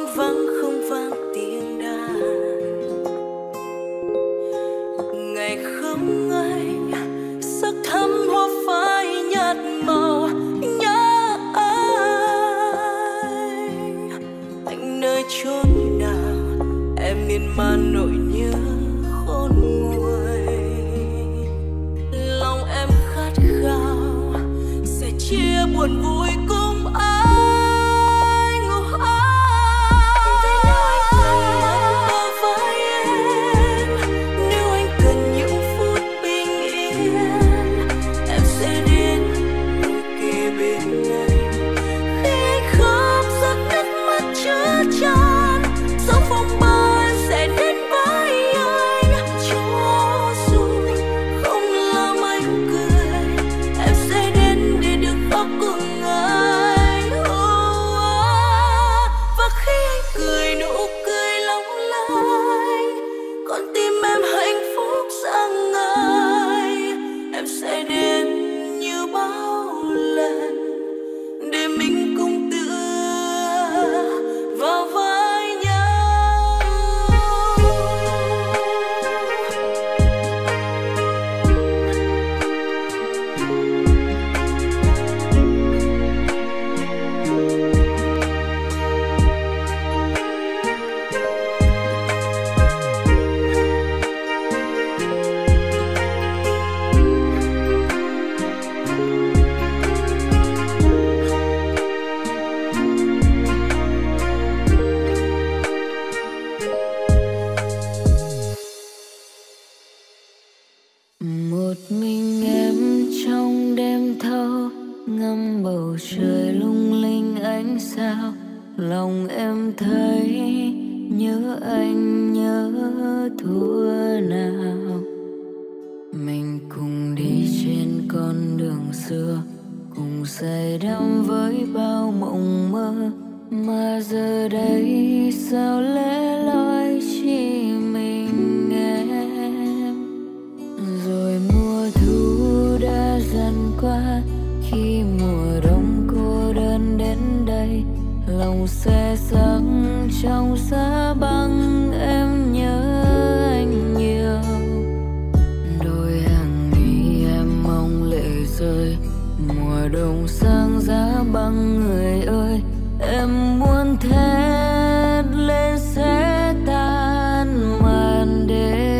vắng không vang tiếng đàn. Ngày không anh sắc thắm hoa phai nhạt màu, nhớ anh nơi chốn nào em miên man nỗi nhớ khôn nguôi. Lòng em khát khao sẽ chia buồn vui cùng anh. Lòng em thấy nhớ anh nhớ thuở nào mình cùng đi trên con đường xưa, cùng say đắm với bao mộng mơ, mà giờ đây sao lẻ loi chỉ mình em. Rồi mùa thu đã dần qua, khi mùa đông cô đơn đến đây, lòng xe sắc trong giá băng em nhớ anh nhiều. Đôi hàng mi em mong lệ rơi, mùa đông sang giá băng người ơi, em muốn thét lên sẽ tan màn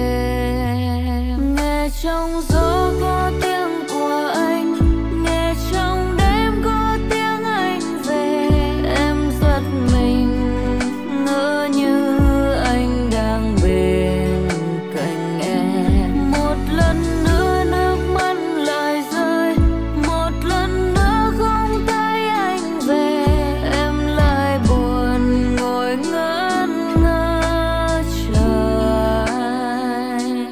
đêm. Nghe trong gió có tiếng của anh, nghe trong đêm có tiếng anh về, em giật mình ngỡ như anh đang bên cạnh em. Một lần nữa nước mắt lại rơi, một lần nữa không thấy anh về, em lại buồn ngồi ngẩn ngơ chờ anh.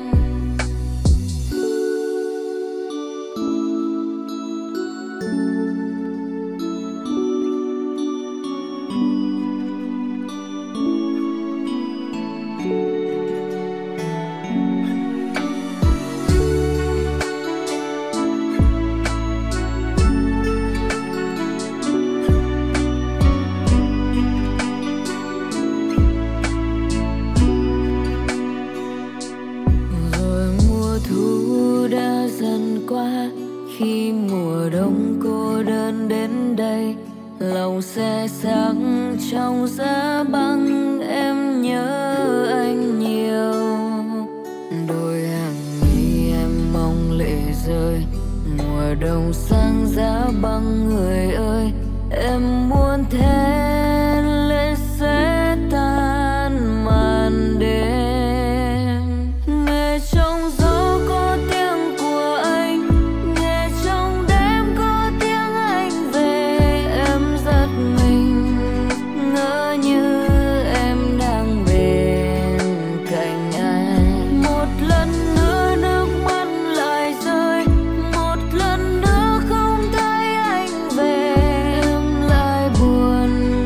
Rồi mùa thu đã dần qua, khi mùa đông cô đơn đến đây, lòng xe sắc trong giá băng em nhớ anh nhiều. Đôi hàng mi em mong lệ rơi, mùa đông sang giá băng người ơi, em muốn thét lên sẽ tan màn đêm. Nghe trong gió có tiếng của anh, nghe trong đêm có tiếng anh về, em giật mình ngỡ như em đang bên cạnh anh. Một lần nữa nước mắt lại rơi, một lần nữa không thấy anh về, em lại buồn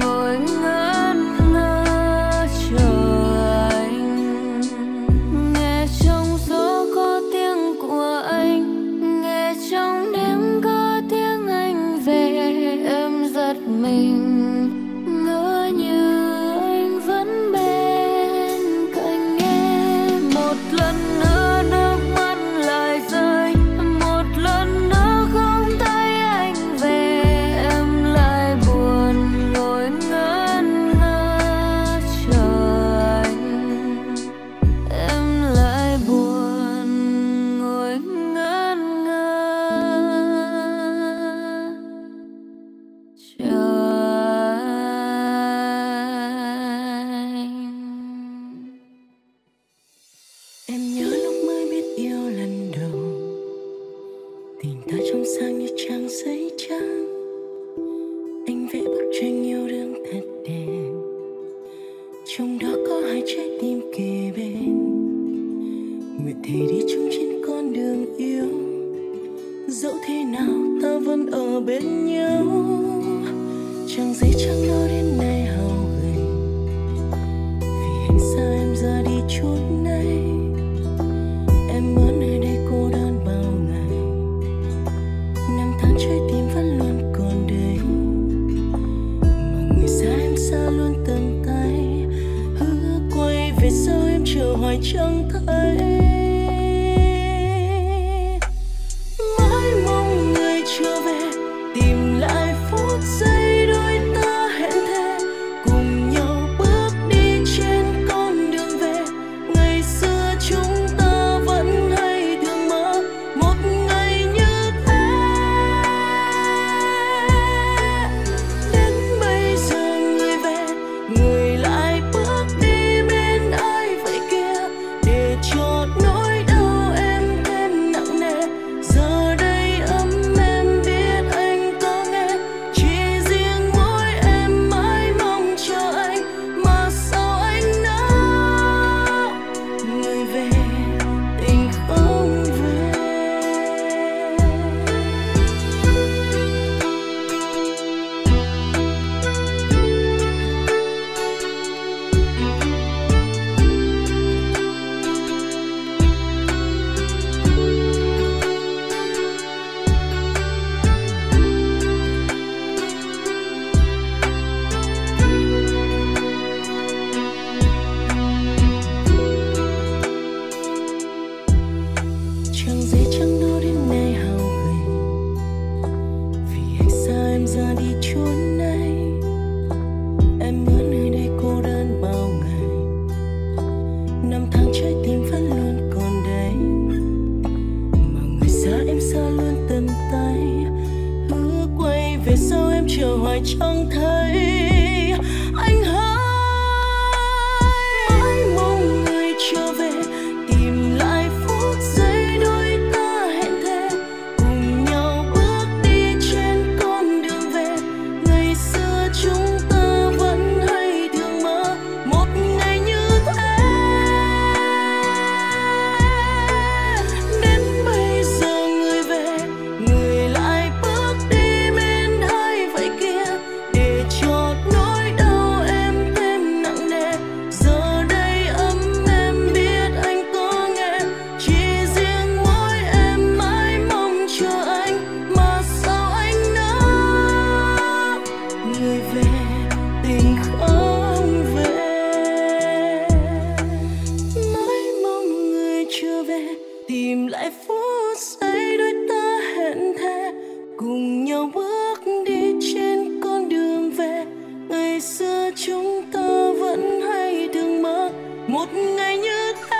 hoài chẳng thấy. Mãi mong người trở về tìm lại phút giây đôi ta hẹn thề, cùng nhau bước đi trên con đường về. Ngày xưa chúng ta vẫn hay thường mơ một ngày như thế. Đến bây giờ người về, người lại bước đi bên ai vậy kia, để cho nỗi đau em thêm nặng nề. Giờ đây ấm em biết anh có nghe, chỉ riêng mỗi em mãi mong chờ anh, mà sao anh nỡ người về tình không về. Chẳng dễ chẳng đâu đến nay hao gầy, vì anh xa em ra đi chốn này. Em ở nơi đây cô đơn bao ngày, năm tháng trái tim vẫn luôn còn đây, mà người xa em xa luôn tận tay. Hứa quay về sau em chờ hoài chẳng thấy anh hỡi. Mãi mong người trở về tìm lại phút giây đôi ta hẹn thề, cùng nhau bước đi trên con đường về. Ngày xưa chúng ta vẫn hay thường mơ một ngày như thế. Đến bây giờ người về, người lại bước đi bên ai vậy kia, để cho nỗi đau em thêm nặng nề. Giờ đây ấm em biết anh có nghe, chỉ riêng mỗi em mãi mong chờ anh, mà sao anh nỡ người về tình không về. Mãi mong người trở về tìm lại phút giây đôi ta hẹn thề, cùng nhau bước đi trên con đường về. Ngày xưa chúng ta vẫn hay thường mơ một ngày như thế.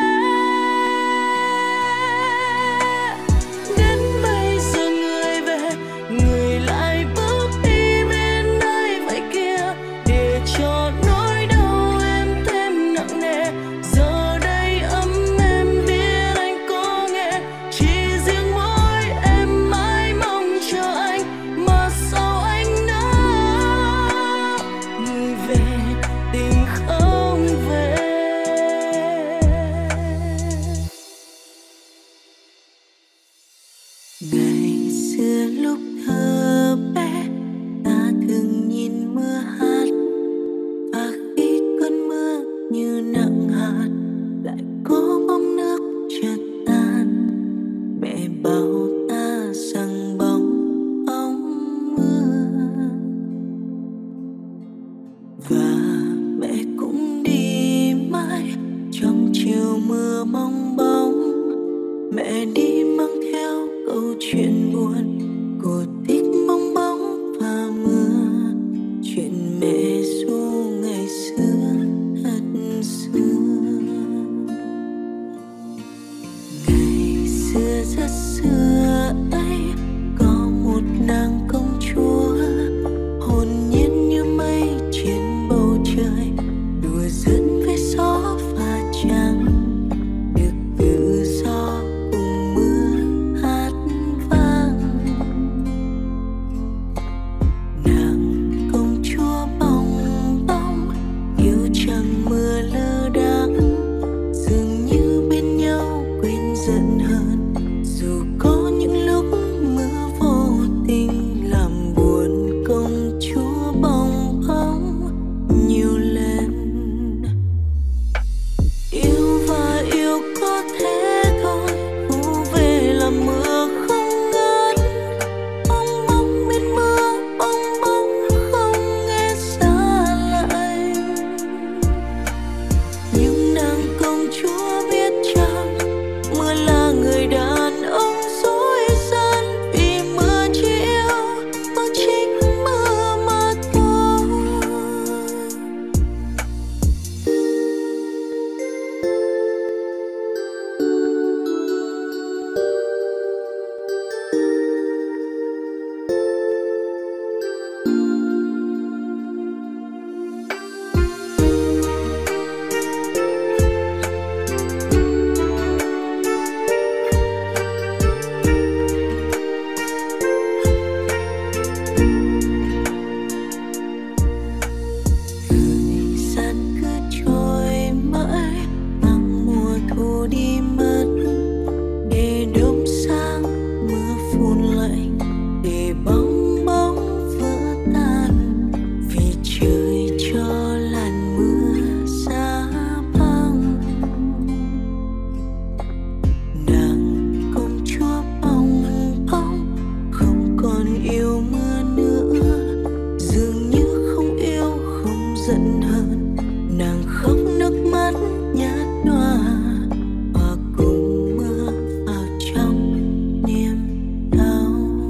Đến bây giờ người về, người lại bước đi bên ai vậy kia, để cho nỗi đau em thêm nặng nề. Giờ đây ấm em biết anh có nghe, chỉ riêng mỗi em mãi mong chờ anh, mà sao anh nỡ người về tình không về. Ngày xưa lúc thơ bé, ta thường nhìn mưa hát, và khi cơn mưa như nặng hạt, lại có bóng nước chợt tan. Mẹ bảo ta rằng bóng mưa, và mẹ cũng đi mãi trong chiều mưa mong bóng. Mẹ đi mang theo câu chuyện buồn, cô thích bong bóng và mưa. Chuyện mẹ ru ngày xưa thật xưa. giận hơn, nàng khóc nước mắt nhạt nhòa và cùng mưa vào trong niềm đau.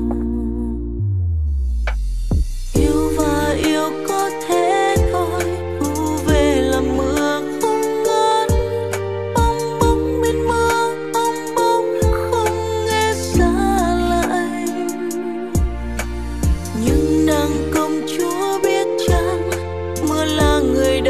Yêu và yêu có thế thôi, thu về là mưa không ngớt, bong bóng bên mưa, bong bóng không nghe xa lạnh. Nhưng nàng công chúa biết chăng, mưa là người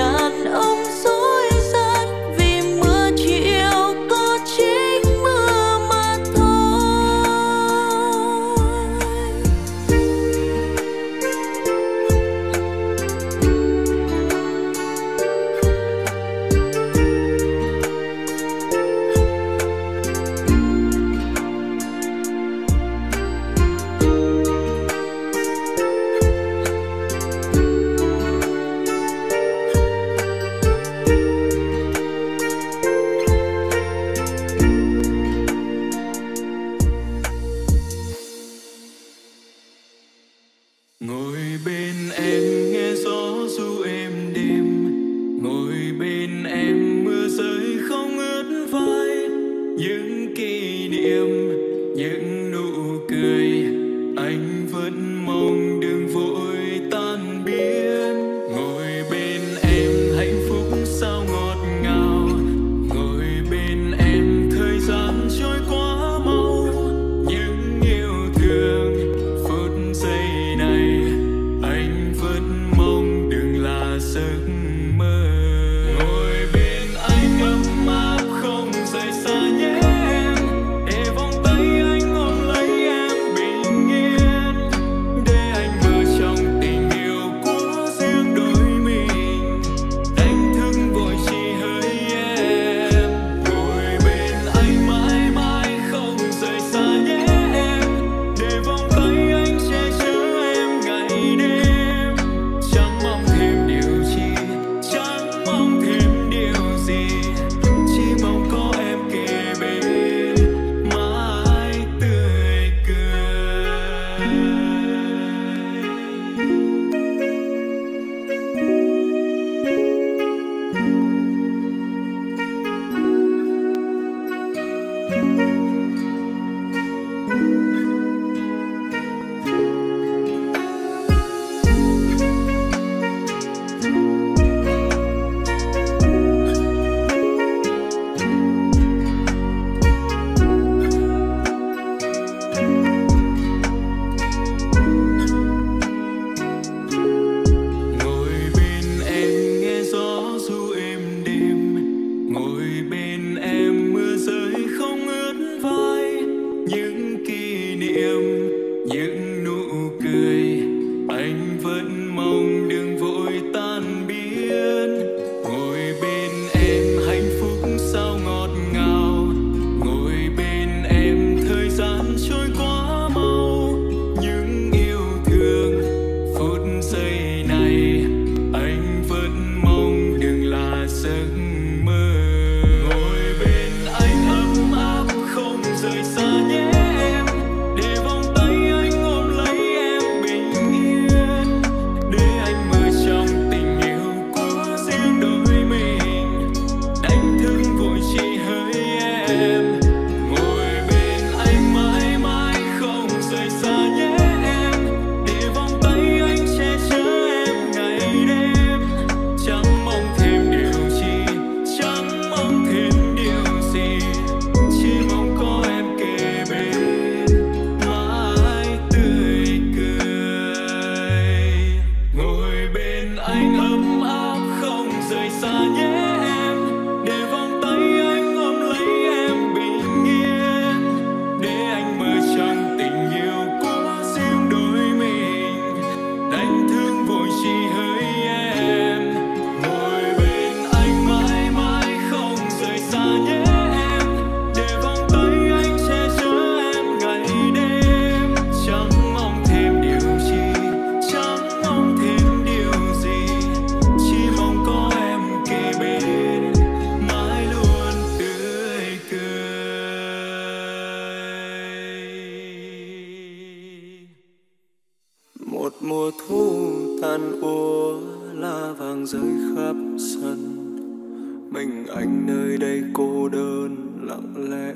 vàng rơi khắp sân, mình anh nơi đây cô đơn lặng lẽ.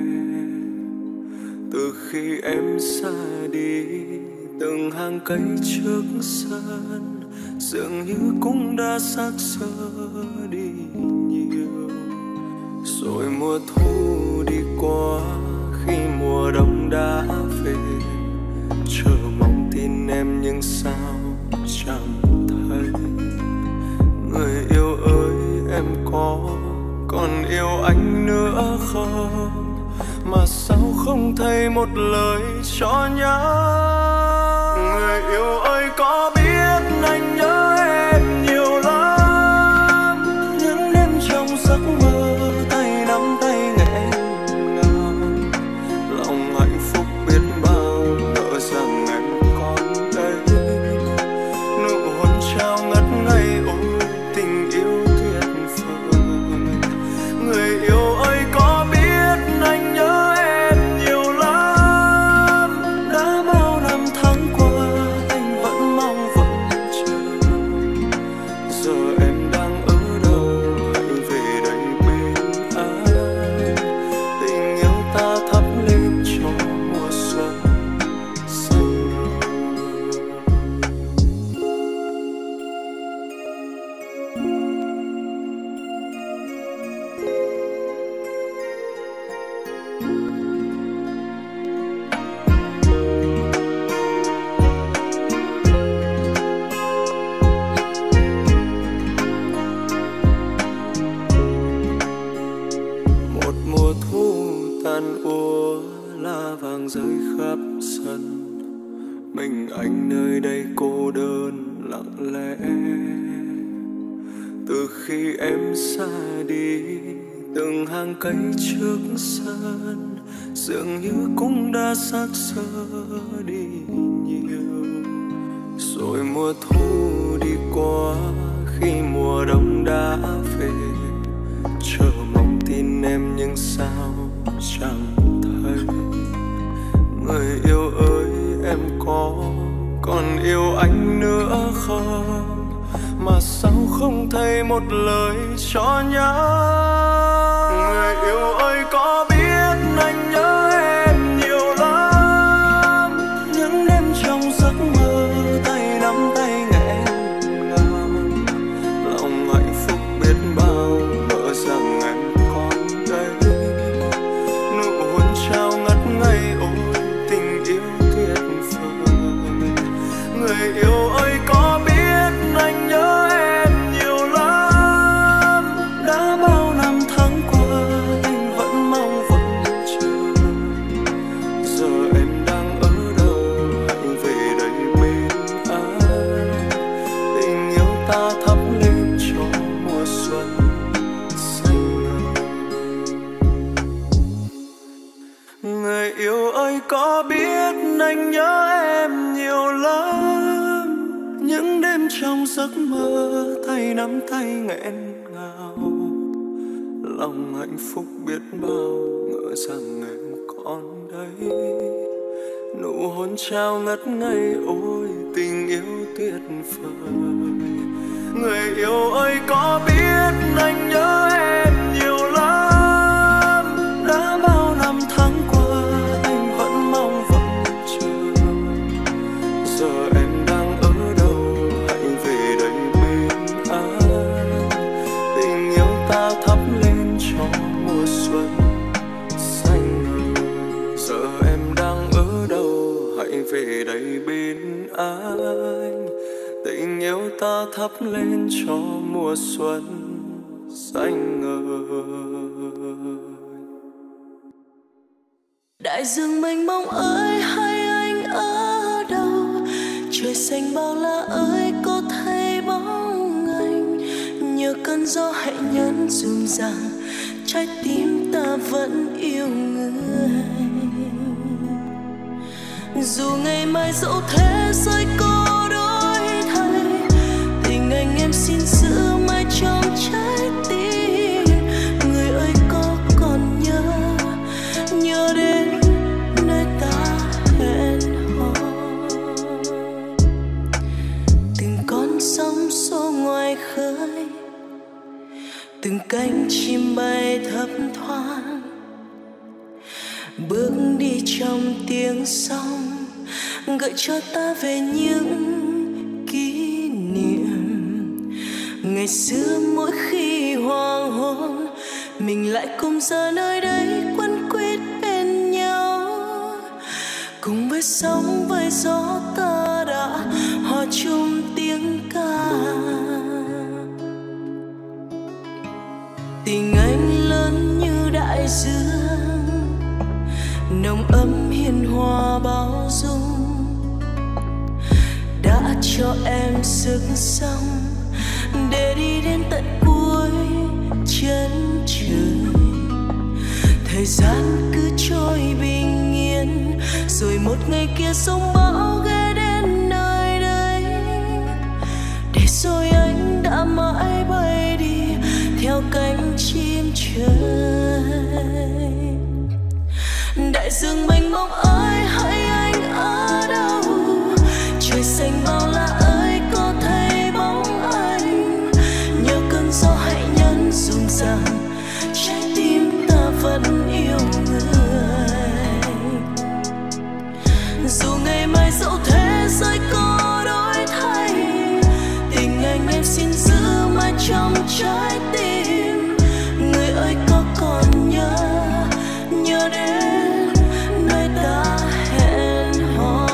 Từ khi em xa đi, từng hàng cây trước sân dường như cũng đã xác xơ đi nhiều. Rồi mùa thu đi qua, khi mùa đông đã về, chờ mong tin em nhưng sao chẳng thấy. Người yêu ơi, em còn yêu anh nữa không? Mà sao không thấy một lời cho nhau? Người yêu ơi, có biết anh nhớ em nhiều lắm. Những đêm trong giấc mơ, tay nắm tay nghẹn ngào, lòng hạnh phúc biết bao, ngỡ rằng em còn đây. Nụ hôn trao ngất ngây, ôi tình yêu tuyệt vời. Người yêu ơi, có biết anh nhớ em nhiều lắm. Đã bao năm tháng qua, anh vẫn mong vẫn chờ. Giờ em đang ở đâu, hãy về đây bên anh. Tình yêu ta thắp lên cho mùa xuân xanh ngời. Một mùa thu tàn úa, lá vàng rơi khắp sân, mình anh nơi đây cô đơn lặng lẽ. Từ khi em xa đi, từng hàng cây trước sân dường như cũng đã xác xơ đi nhiều. Rồi mùa thu đi qua, khi mùa đông đã về, chờ mong tin em nhưng sao chẳng thấy. Người yêu ơi, em còn yêu anh nữa không? Mà sao không thấy một lời cho nhau? Người yêu ơi, có biết anh nhớ em nhiều lắm. Những đêm trong giấc mơ, tay nắm tay nghẹn ngào, lòng hạnh phúc biết bao, ngỡ rằng em còn đây. Nụ hôn trao ngất ngây, ôi tình yêu tuyệt vời. Người yêu ơi, có biết anh nhớ em nhiều lắm. Đã bao năm tháng qua, anh vẫn mong vẫn chờ. Giờ em đang ở đâu, hãy về đây bên anh. Tình yêu ta thắp lên cho mùa xuân xanh ngời. Người yêu ơi, có biết anh nhớ em nhiều lắm. Những đêm trong giấc mơ, tay nắm tay nghẹn ngào, lòng hạnh phúc biết bao, ngỡ rằng em còn đây. Nụ hôn trao ngất ngây, ôi tình yêu tuyệt vời. Người yêu ơi, có biết anh nhớ em nhiều lắm. Đã bao năm tháng qua, anh vẫn mong vẫn chờ. Giờ em đang ở đâu, hãy về đây bên anh. Tình yêu ta thắp lên cho mùa xuân xanh ngời. Giờ em đang ở đâu, hãy về đây bên anh. Tình yêu ta thắp lên cho mùa xuân xanh ngời. Đại dương mênh mông ơi, hay anh ở đâu? Trời xanh bao la ơi, có thấy bóng anh? Nhờ cơn gió hãy nhấn dùm rằng trái tim ta vẫn yêu người. Dù ngày mai dẫu thế giới có đổi thay, tình anh em xin giữ mãi trong trái tim. Người ơi, có còn nhớ đến nơi ta hẹn hò. Từng con sóng xô ngoài khơi, vơi, từng cánh chim bay thấp thoáng bước đi trong tiếng sóng, gợi cho ta về những kỷ niệm ngày xưa. Mỗi khi hoàng hôn mình lại cùng giờ nơi đây quấn quýt bên nhau, cùng với sóng với gió ta đã hòa chung tiếng ca. Tình anh lớn như đại dương, nồng ấm hiền hòa bao dung, đã cho em sức sống để đi đến tận cuối chân trời. Thời gian cứ trôi bình yên, rồi một ngày kia sóng bão ghé đến nơi đây, để rồi anh đã mãi bay đi theo cánh chim trời. Đại dương mênh mông ơi, hỡi anh ở đâu? Trời xanh bao la ơi, có thấy bóng anh? Nhờ cơn gió hãy nhân rộn ràng, trái tim ta vẫn yêu người. Dù ngày mai dẫu thế giới có đổi thay, tình anh em xin giữ mãi trong trái tim. Người ơi có còn nhớ đến nơi ta hẹn hò.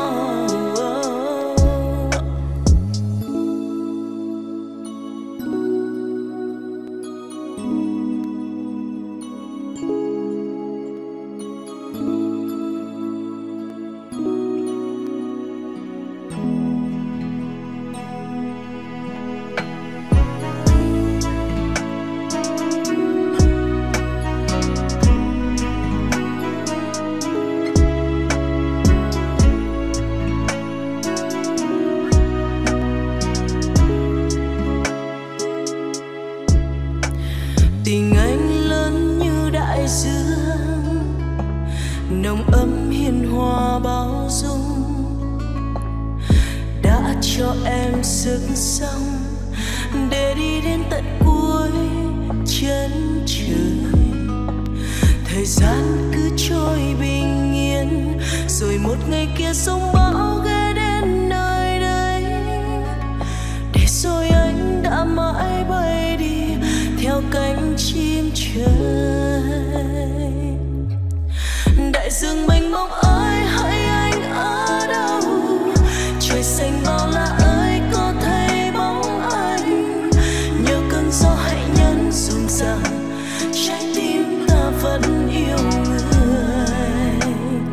Tình anh lớn như đại dương, nồng ấm hiền hòa bao dung, đã cho em sức sống để đi đến tận cuối chân trời. Thời gian cứ trôi bình yên, rồi một ngày kia sóng bão ghé đến nơi đây, để rồi anh đã mãi bay đi theo cánh chim trời. Đại dương mênh mông ơi, hỡi anh ở đâu? Trời xanh bao la ơi, có thấy bóng anh? Nhờ cơn gió hãy nhân rộn ràng, trái tim ta vẫn yêu người.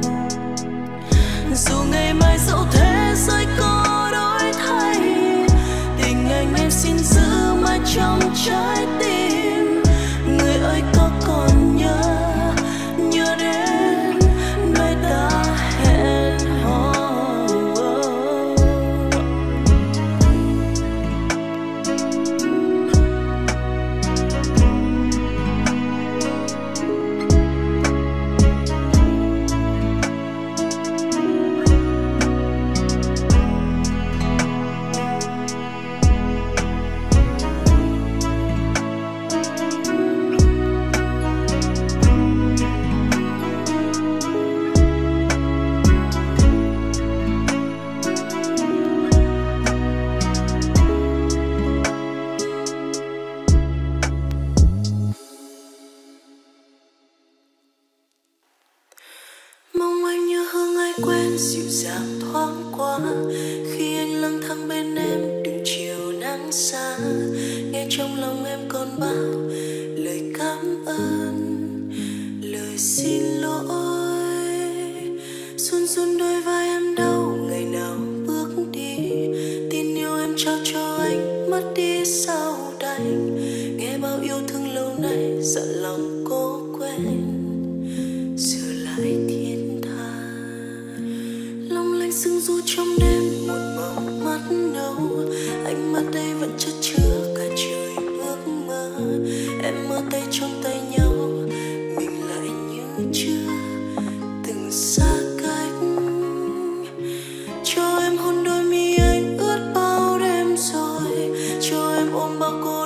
Dù ngày mai dẫu thế giới có đổi thay, tình anh em xin giữ mãi trong trái tim. Người ơi có còn nhớ đến nơi ta hẹn hò. Mong anh như hương ai quen dịu dàng thoáng qua, khi anh lang thang bên em từng chiều nắng xa. Nghe trong lòng em còn bao lời cảm ơn, lời xin lỗi. Run run đôi vai em đau ngày nào bước đi, tin yêu em trao cho anh mất đi sao đành. Nghe bao yêu thương lâu nay giận lòng cố quên, sửa lại thiên tha. Long lanh sương du trong đêm một màu mắt nâu, ánh mắt đây vẫn chất chứa cả trời ước mơ. Em mơ tay trong tay nhau, mình lại như chưa từng xa cách. Cho em hôn đôi mi anh ướt bao đêm rồi, cho em ôm bao cô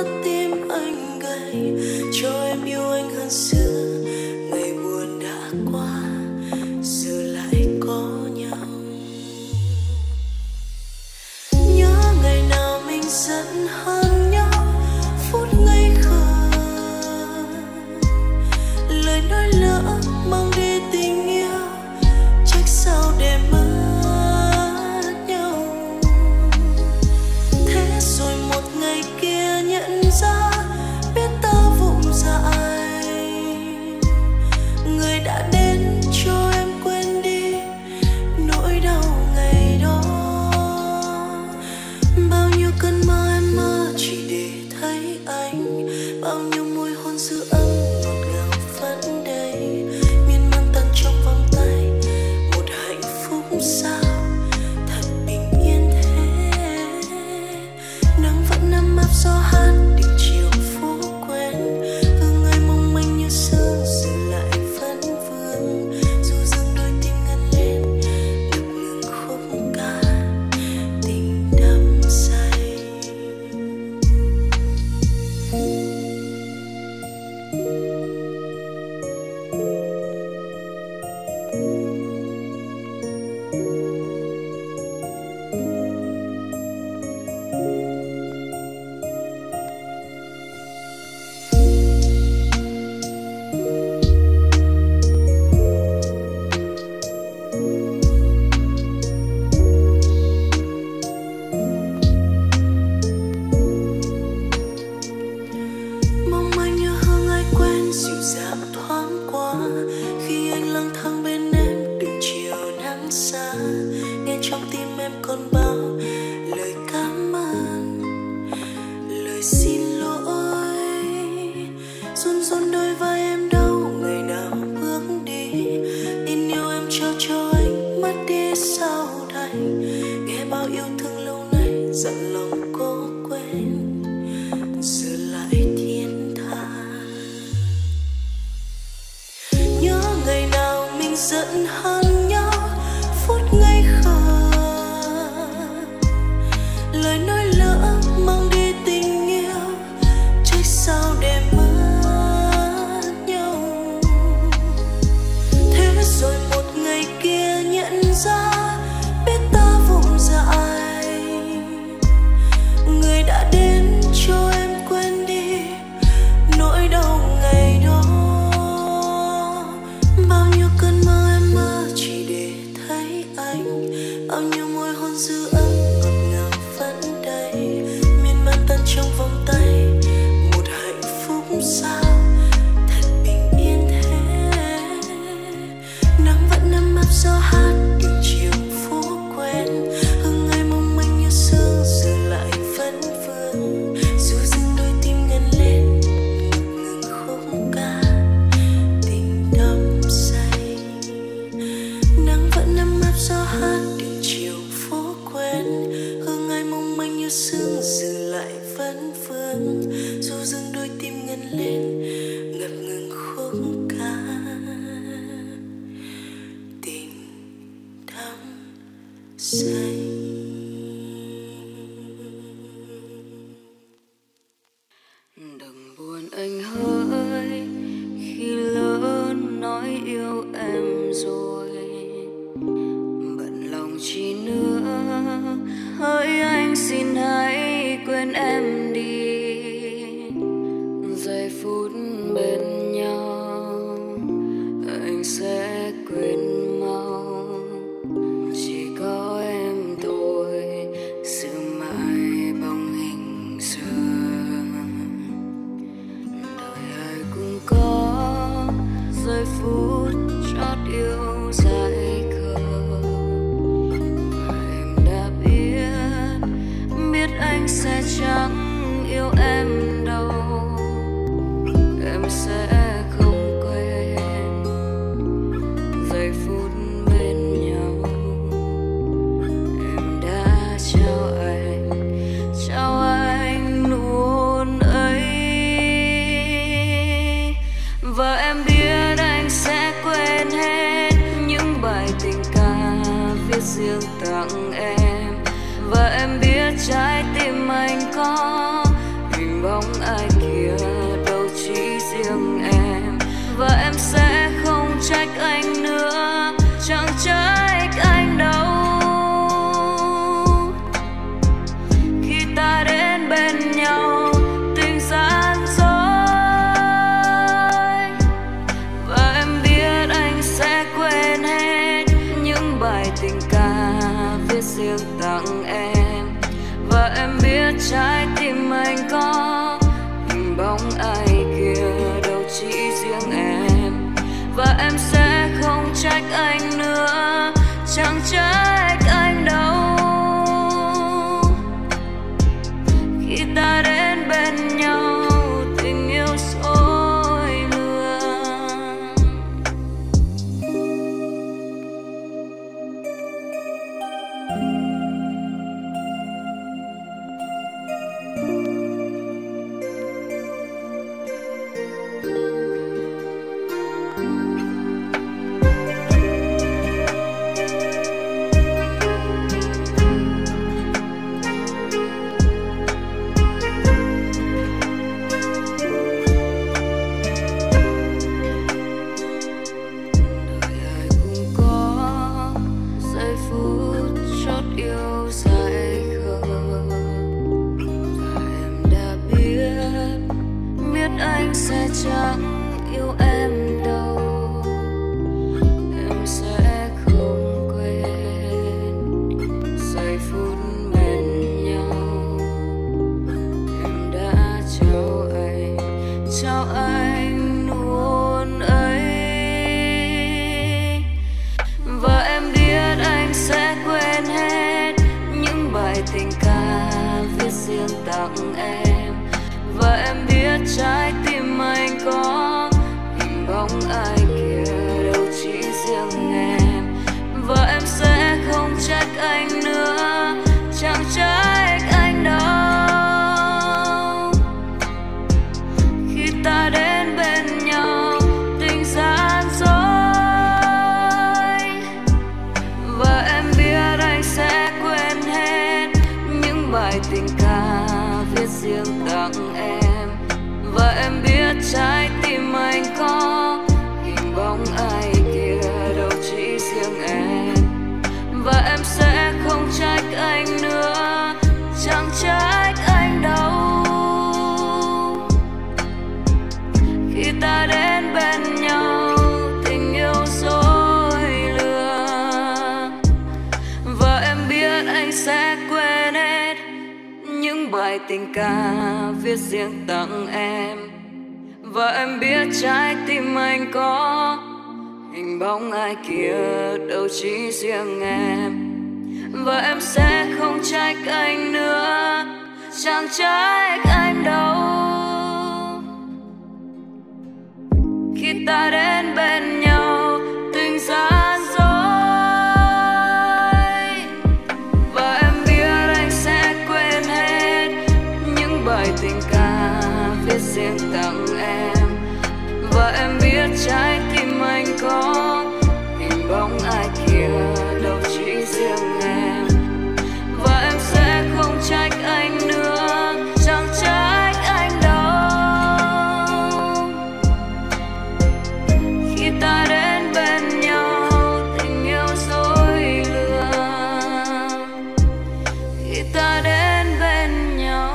thắt tim anh gầy, cho em yêu anh hơn xưa. Ngày buồn đã qua, giờ lại có nhau. Nhớ ngày nào mình giận hơn nhau, phút ngây khờ, lời nói lỡ mang đi tình yêu, trách sao để mất nhau. Thế rồi một ngày kia nhận ra, biết ta vụng dại, người đã đến cho em quên đi nỗi đau ngày đó. Bao nhiêu cơn mơ em mơ chỉ để thấy anh, bao nhiêu môi hôn dư âm ngọt ngào vẫn đây, miên man tan trong vòng tay một hạnh phúc sao thật bình yên thế. Nắng vẫn ấm áp gió hát đêm chiều phố quen, hương ai mong manh như sương giờ lại vẫn vương. Dù dưng đôi tim ngân lên ngập ngừng khúc ca tình đắm say. Mong manh như hương ai quen dịu dàng thoáng qua, khi anh lang thang bên em từng chiều nắng xa. Nghe trong tim em còn bao lời cảm ơn, lời xin lỗi. Run run đôi vai em đâu ngày nào bước đi, tin yêu em trao cho anh mất đi sao đành. Nghe bao yêu thương lâu nay dặn lòng cố quên, giờ lại thiên tha. Nhớ ngày nào mình giận hơn nhau, phút ngây khờ, lời nói lỡ mang đi tình yêu, trách sao để mất nhau. Thế rồi một ngày kia nhận ra, biết ta vụng dại, người đã đến cho em quên đi nỗi đau ngày đó. Bao nhiêu cơn mơ em mơ chỉ để thấy anh, bao nhiêu môi hôn dư âm ngọt ngào vẫn đây, miên man tan trong vòng tay một hạnh phúc sao thật bình yên thế. Nắng vẫn ấm áp gió hát đêm chiều phố quen, hương ai mong manh như sương giờ lại vẫn vương. Dù dưng đôi tim ngân lên ngập ngừng khúc ca tình đắm say. Nắng vẫn ấm áp gió hát đêm chiều phố quen, hương ai mong manh như sương giờ lại vẫn vương. Dù dưng đôi tim ngân lên ngập ngừng khúc ca tình đắm say. Đừng buồn anh hỡi, khi lớn nói yêu em rồi, bận lòng chi nữa. Hỡi anh xin hãy quên em đi, giây phút bên nhau anh sẽ quên mau. Chỉ có em thôi giữ mãi bóng hình xưa. Đời ai cũng có giây phút chót yêu dại khờ, mà em đã biết anh sẽ chẳng yêu em đâu. Em sẽ không quên giây phút bên nhau em đã trao anh nụ hôn ấy. Và em biết anh sẽ quên hết những bài tình ca viết riêng tặng em. Và em biết trái tim anh có hình bóng anh sẽ chẳng yêu em đâu. Em sẽ không quên giây phút bên nhau. Em đã trao anh nụ hôn ấy. Và em biết anh sẽ quên hết những bài tình ca viết riêng tặng em. Và em biết trái tim anh có hình bóng ai kia, đâu chỉ riêng em. Và em sẽ không trách anh nữa, chẳng trách anh đâu. Khi ta đến bên nhau tình gian dối. Và em biết anh sẽ quên hết những bài tình ca viết riêng tặng em. Và em biết trái tim anh có hình bóng ai kia, đâu chỉ riêng em. Và em sẽ không trách anh nữa, chẳng trách anh đâu. Khi ta đến bên nhau tình yêu dối lừa. Và em biết anh sẽ quên hết những bài tình ca viết riêng tặng em. Và em biết trái tim anh có hình bóng ai kia, đâu chỉ riêng em. Và em sẽ không trách anh nữa, chẳng trách anh đâu. Khi ta đến bên nhau tình gian dối. Và em biết anh sẽ quên hết những bài tình ca viết riêng tặng em. Và em biết trái tim anh có hình bóng ai kia, đâu chỉ riêng em. Và em sẽ không trách anh nữa, chẳng trách anh đâu. Khi ta đến bên nhau tình yêu dối lừa. Khi ta đến bên nhau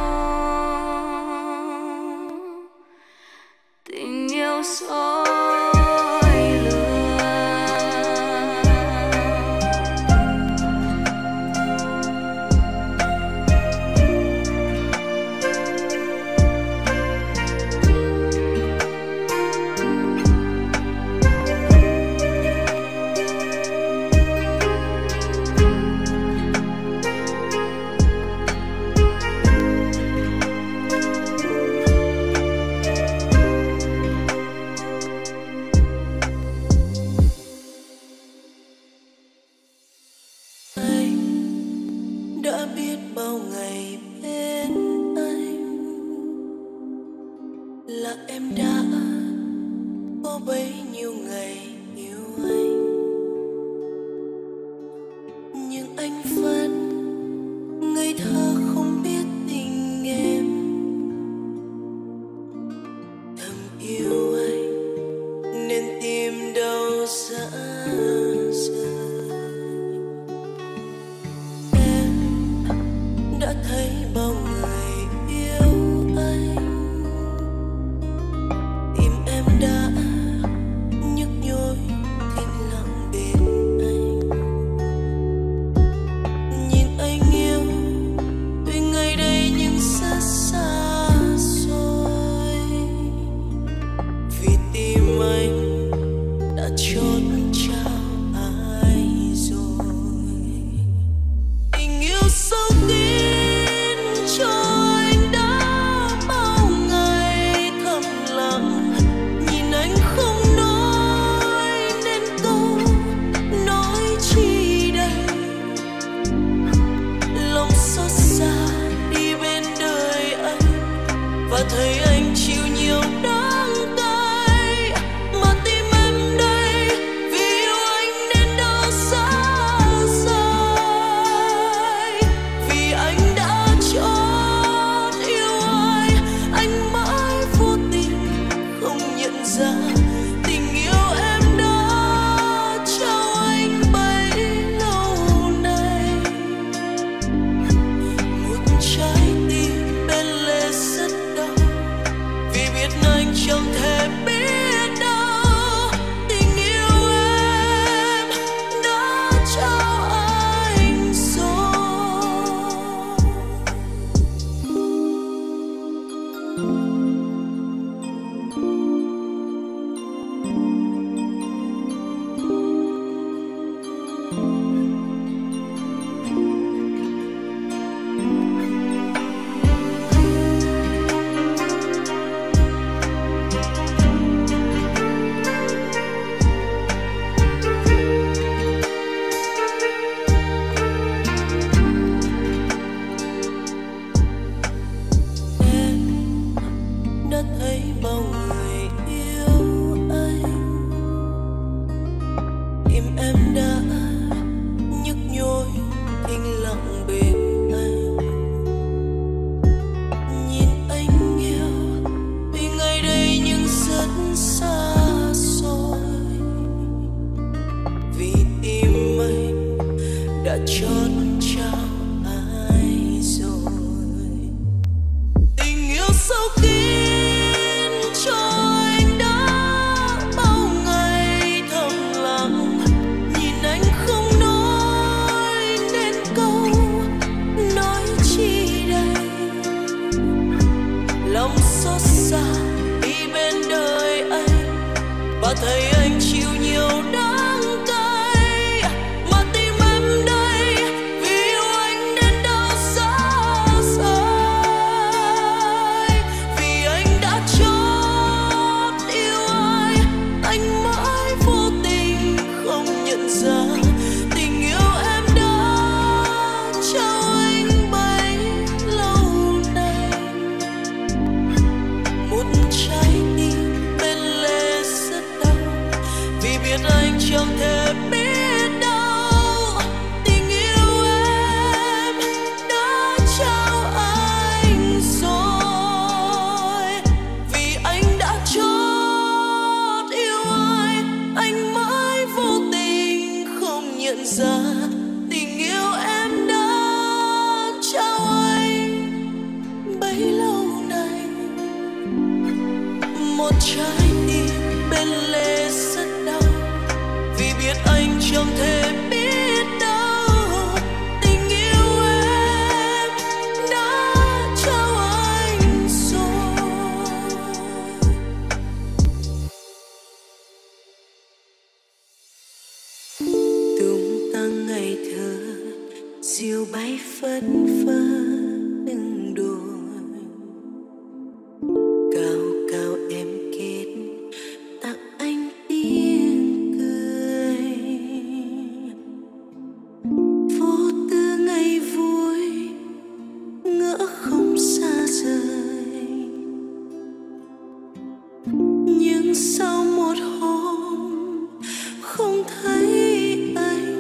tình yêu dối lừa. Đã biết bao ngày bên anh là em đã có bấy nhiêu ngày yêu anh. Nhưng anh vẫn ngây thơ không biết tình em. Thầm yêu anh nên tim đau rã rời. Đã thấy bao người yêu anh, tim em đã nhức nhối thinh lặng bên anh. Nhìn anh yêu tuy ngày đây nhưng rất xa xôi. Vì tim anh đã chót trao ai rồi. Tình yêu sâu kín cho anh đã bao ngày thầm lặng. Nhìn anh không nói nên câu nói chi đây. Lòng xót xa đi bên đời anh và thấy anh chịu nhiều đắng cay. Mà tim em đây vì yêu anh nên đau xa rời. Vì anh đã chót yêu ai, anh mãi vô tình không nhận ra tình yêu em đã trao anh bấy lâu nay. Một trái tim bên lề rất đau vì biết anh bao người yêu anh. Tim em đã nhức nhối im lặng bên anh. Nhìn anh yêu vì ngày đây nhưng rất xa xôi, vì tim anh đã chót trao ai rồi. Tình yêu sâu kín cho anh đã bao ngày thầm lặng, nhìn anh không nói nên câu nói chi đây. Lòng xót xa đi bên đời anh và thấy anh chịu nhiều đắng cay, mà tim em đây vì yêu anh nên đau xa rời. Vì anh đã chót yêu ai, anh mãi vô tình không nhận ra tình yêu em đã trao anh bấy lâu nay. Một trái tim bên lề rất đau, vì biết anh chẳng thể biết đâu tình yêu em đã trao anh rồi. Vì anh đã chót yêu ai, anh mãi vô tình không nhận ra tình yêu em đã trao anh bấy lâu nay. Một trái tim bên lề rất đau, vì biết anh chẳng thể biết đâu tình yêu em đã trao anh rồi. Tung tăng ngày thơ diều bay phất phơ từng đồi, cao cao em kết tặng anh tiếng cười. Vô tư ngày vui ngỡ không xa rời, nhưng sau một hôm không thấy anh.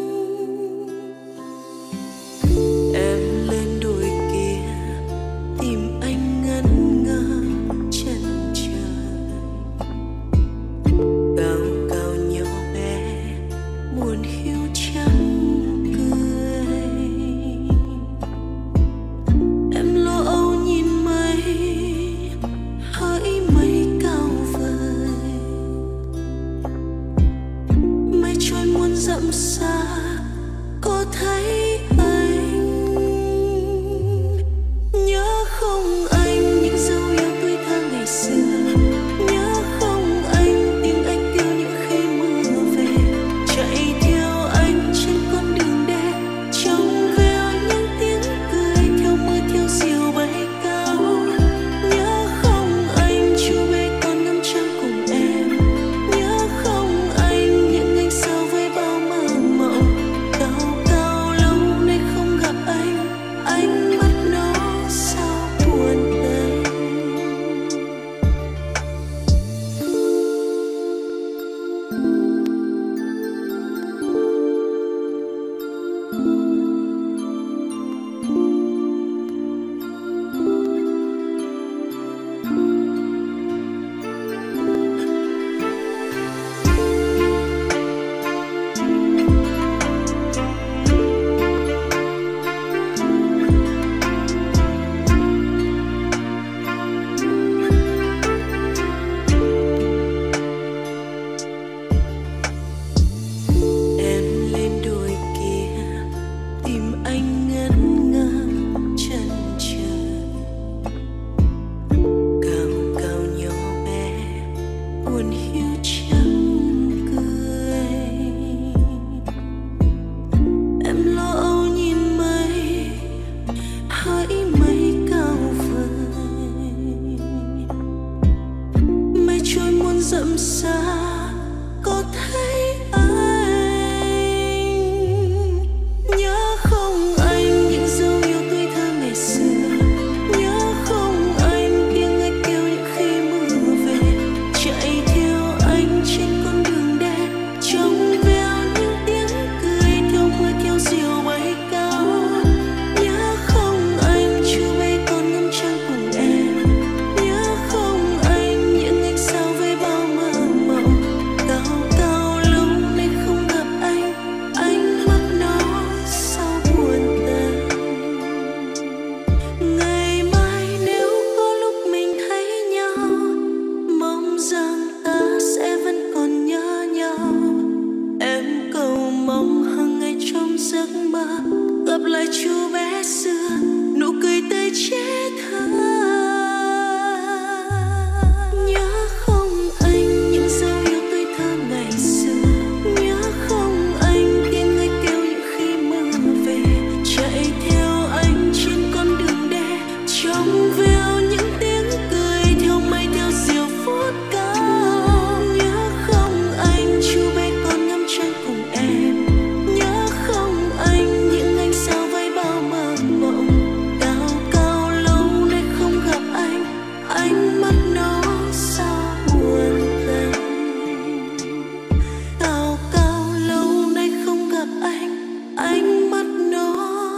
Em lên đồi kia tìm anh ngẩn ngơ chân trời, cao cao nhỏ bé buồn hiu chẳng cười. Em lo âu nhìn mây hỡi mây cao vời, mây trôi muôn dặm xa có thấy anh. Nhớ không anh những dấu yêu tuổi thơ ngày xưa, nhớ không anh tiếng anh kêu những khi mưa về, chạy theo anh trên con đường đê trong veo những tiếng cười, theo mưa theo diều bay cao. Nhớ không anh chu bê con ngắm trăng cùng em, nhớ không anh những ngày sau với bao mơ mộng. Cao cao lâu nay không gặp anh mất nó sao buồn đây. Em lên đồi kia tìm anh ngẩn ngơ chân trời, cao cao nhỏ bé buồn hiu chẳng cười. Em lo âu nhìn mây hỡi mây cao vời, mây trôi muôn dặm xa có thấy anh. Nhớ không anh những dấu yêu tuổi thơ ngày xưa, nhớ không anh tiếng anh kêu những khi mưa mơ gặp lại chú bé xưa, nụ cười tươi trẻ thơ. Nhớ không anh những dấu yêu tuổi thơ ngày xưa, nhớ không anh tiếng người kêu những khi mưa về, chạy theo anh trên con đường đê, trong veo những tiếng cười theo mây theo diều phút cao. Nhớ không anh chú bé con ngắm trăng cùng em, nhớ không anh những ánh sao vây bao mơ mộng. Cao cao lâu nay không gặp anh, ánh mắt nó sao buồn tênh. Cao cao lâu nay không gặp anh, ánh mắt nó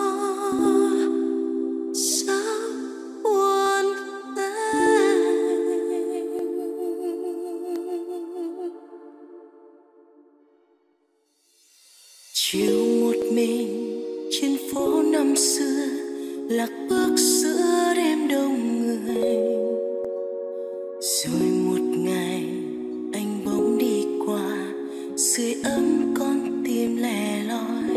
sao buồn tênh. Chiều một mình trên phố năm xưa, lạc bước giữa đêm đông người. Rồi một ngày anh bỗng đi qua, sưởi ấm con tim lẻ loi.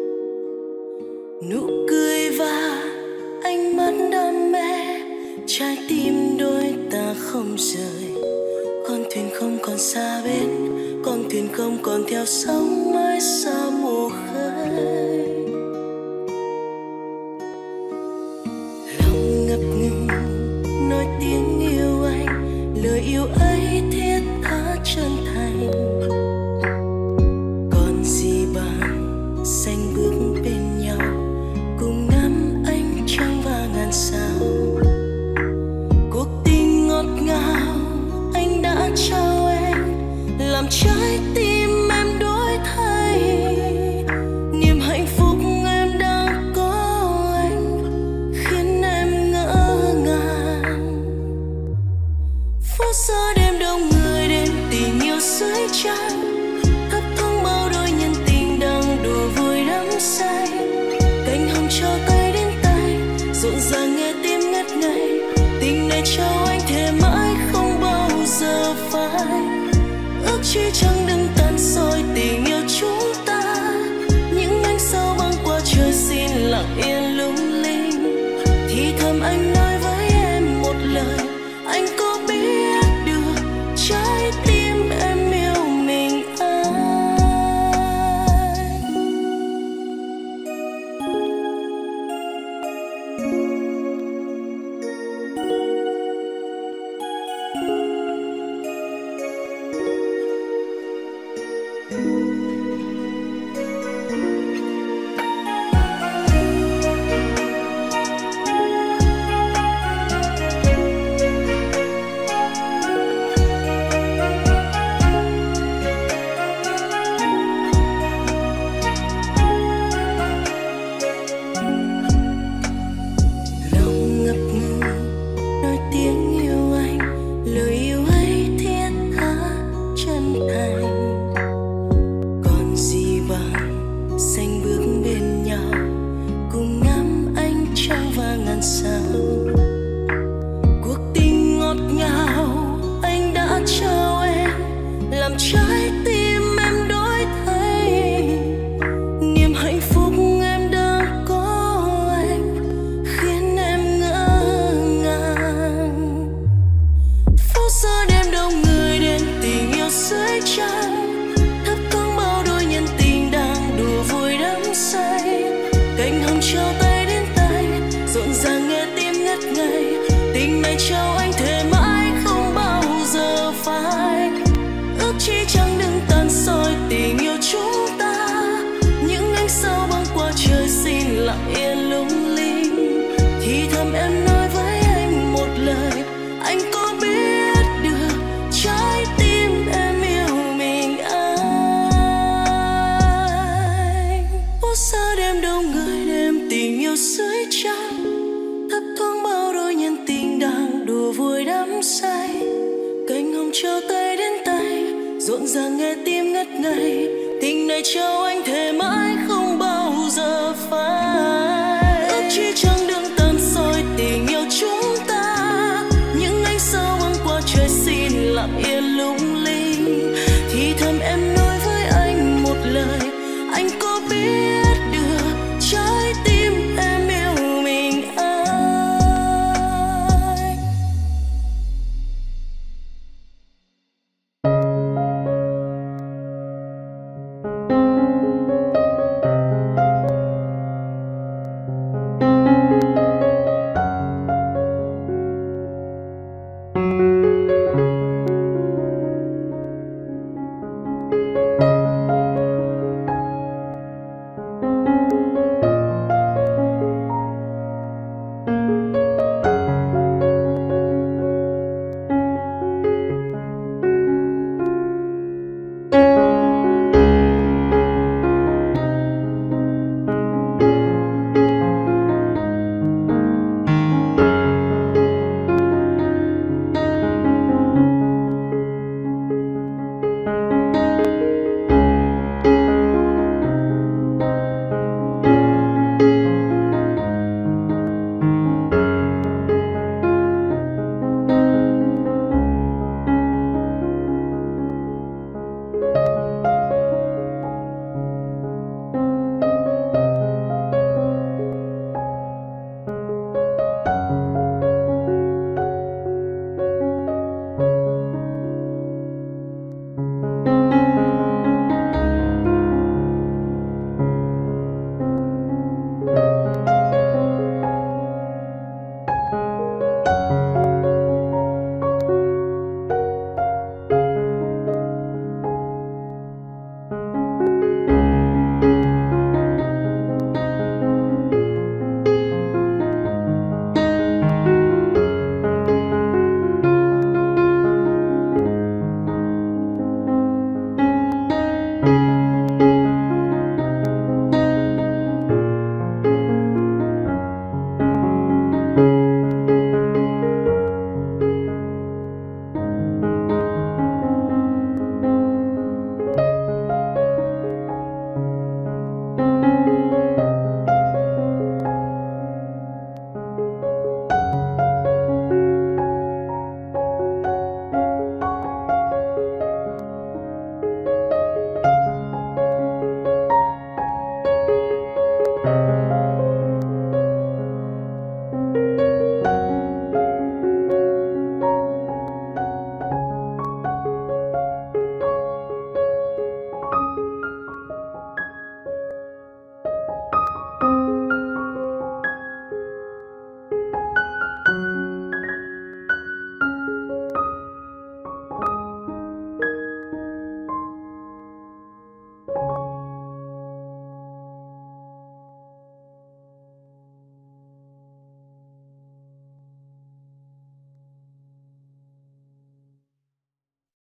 Nụ cười và ánh mắt đam mê, trái tim đôi ta không rời. Con thuyền không còn xa bến, con thuyền không còn theo sóng mãi xa mùa khơi. Lòng ngập ngừng nói tiếng yêu anh, lời yêu ấy thiết tha chân thành. Còn gì bằng xanh bước bên nhau, cùng ngắm ánh trăng và ngàn sao. Cuộc tình ngọt ngào anh đã trao em, làm trái tim em đổi thay. Niềm hạnh phúc em đang có anh khiến em ngỡ ngàng. Phút giây đêm đông người, đêm tình yêu dưới trăng, thấp thoáng bao đôi nhân tình đang đùa vui đắm say. Cánh hồng cho tay đến tay, rộn ràng nghe tim ngất ngây. Tình này trao anh thề mãi không bao giờ phai. Ước chi chẳng đừng tan soi tình yêu chúng ta, những ánh sao băng qua trời xin lặng yên lung linh. Thì thầm anh nói với em một lời, anh có biết được trái tim em yêu mình ai. Lòng ngập ngừng nói tiếng yêu anh, lời yêu ấy thiết tha chân thành. Còn gì bằng xanh bước bên nhau, cùng ngắm ánh trăng và ngàn sao. Cuộc tình ngọt ngào anh đã trao em, làm trái tim em đổi thay. Niềm hạnh phúc em đang có anh khiến em ngỡ ngàng. Phút giây đêm đông người, đêm tình yêu dưới trăng, thấp thoáng bao đôi nhân tình đang đùa vui đắm say. Cánh hồng trao tay đến tay, rộn ràng nghe tim ngất ngây. Tình này trao anh thề mãi không bao giờ phai. Ước chi chẳng đừng tan soi tình yêu chúng ta, những ánh sao băng qua trời xin lặng yên lung linh. Thì thầm em nói với anh một lời, anh có biết được trái tim em yêu mình ai. Phút giây đêm đông người, đêm tình yêu dưới trăng, thấp thoáng bao đôi nhân tình đang đùa vui đắm say. Cánh hồng trao tay đến tay, rộn ràng nghe tim ngất ngây. Tình này trao anh thề mãi không bao giờ phai. Ước chi chẳng đừng tan soi tình yêu chúng ta, những ánh sao băng qua trời xin lặng yên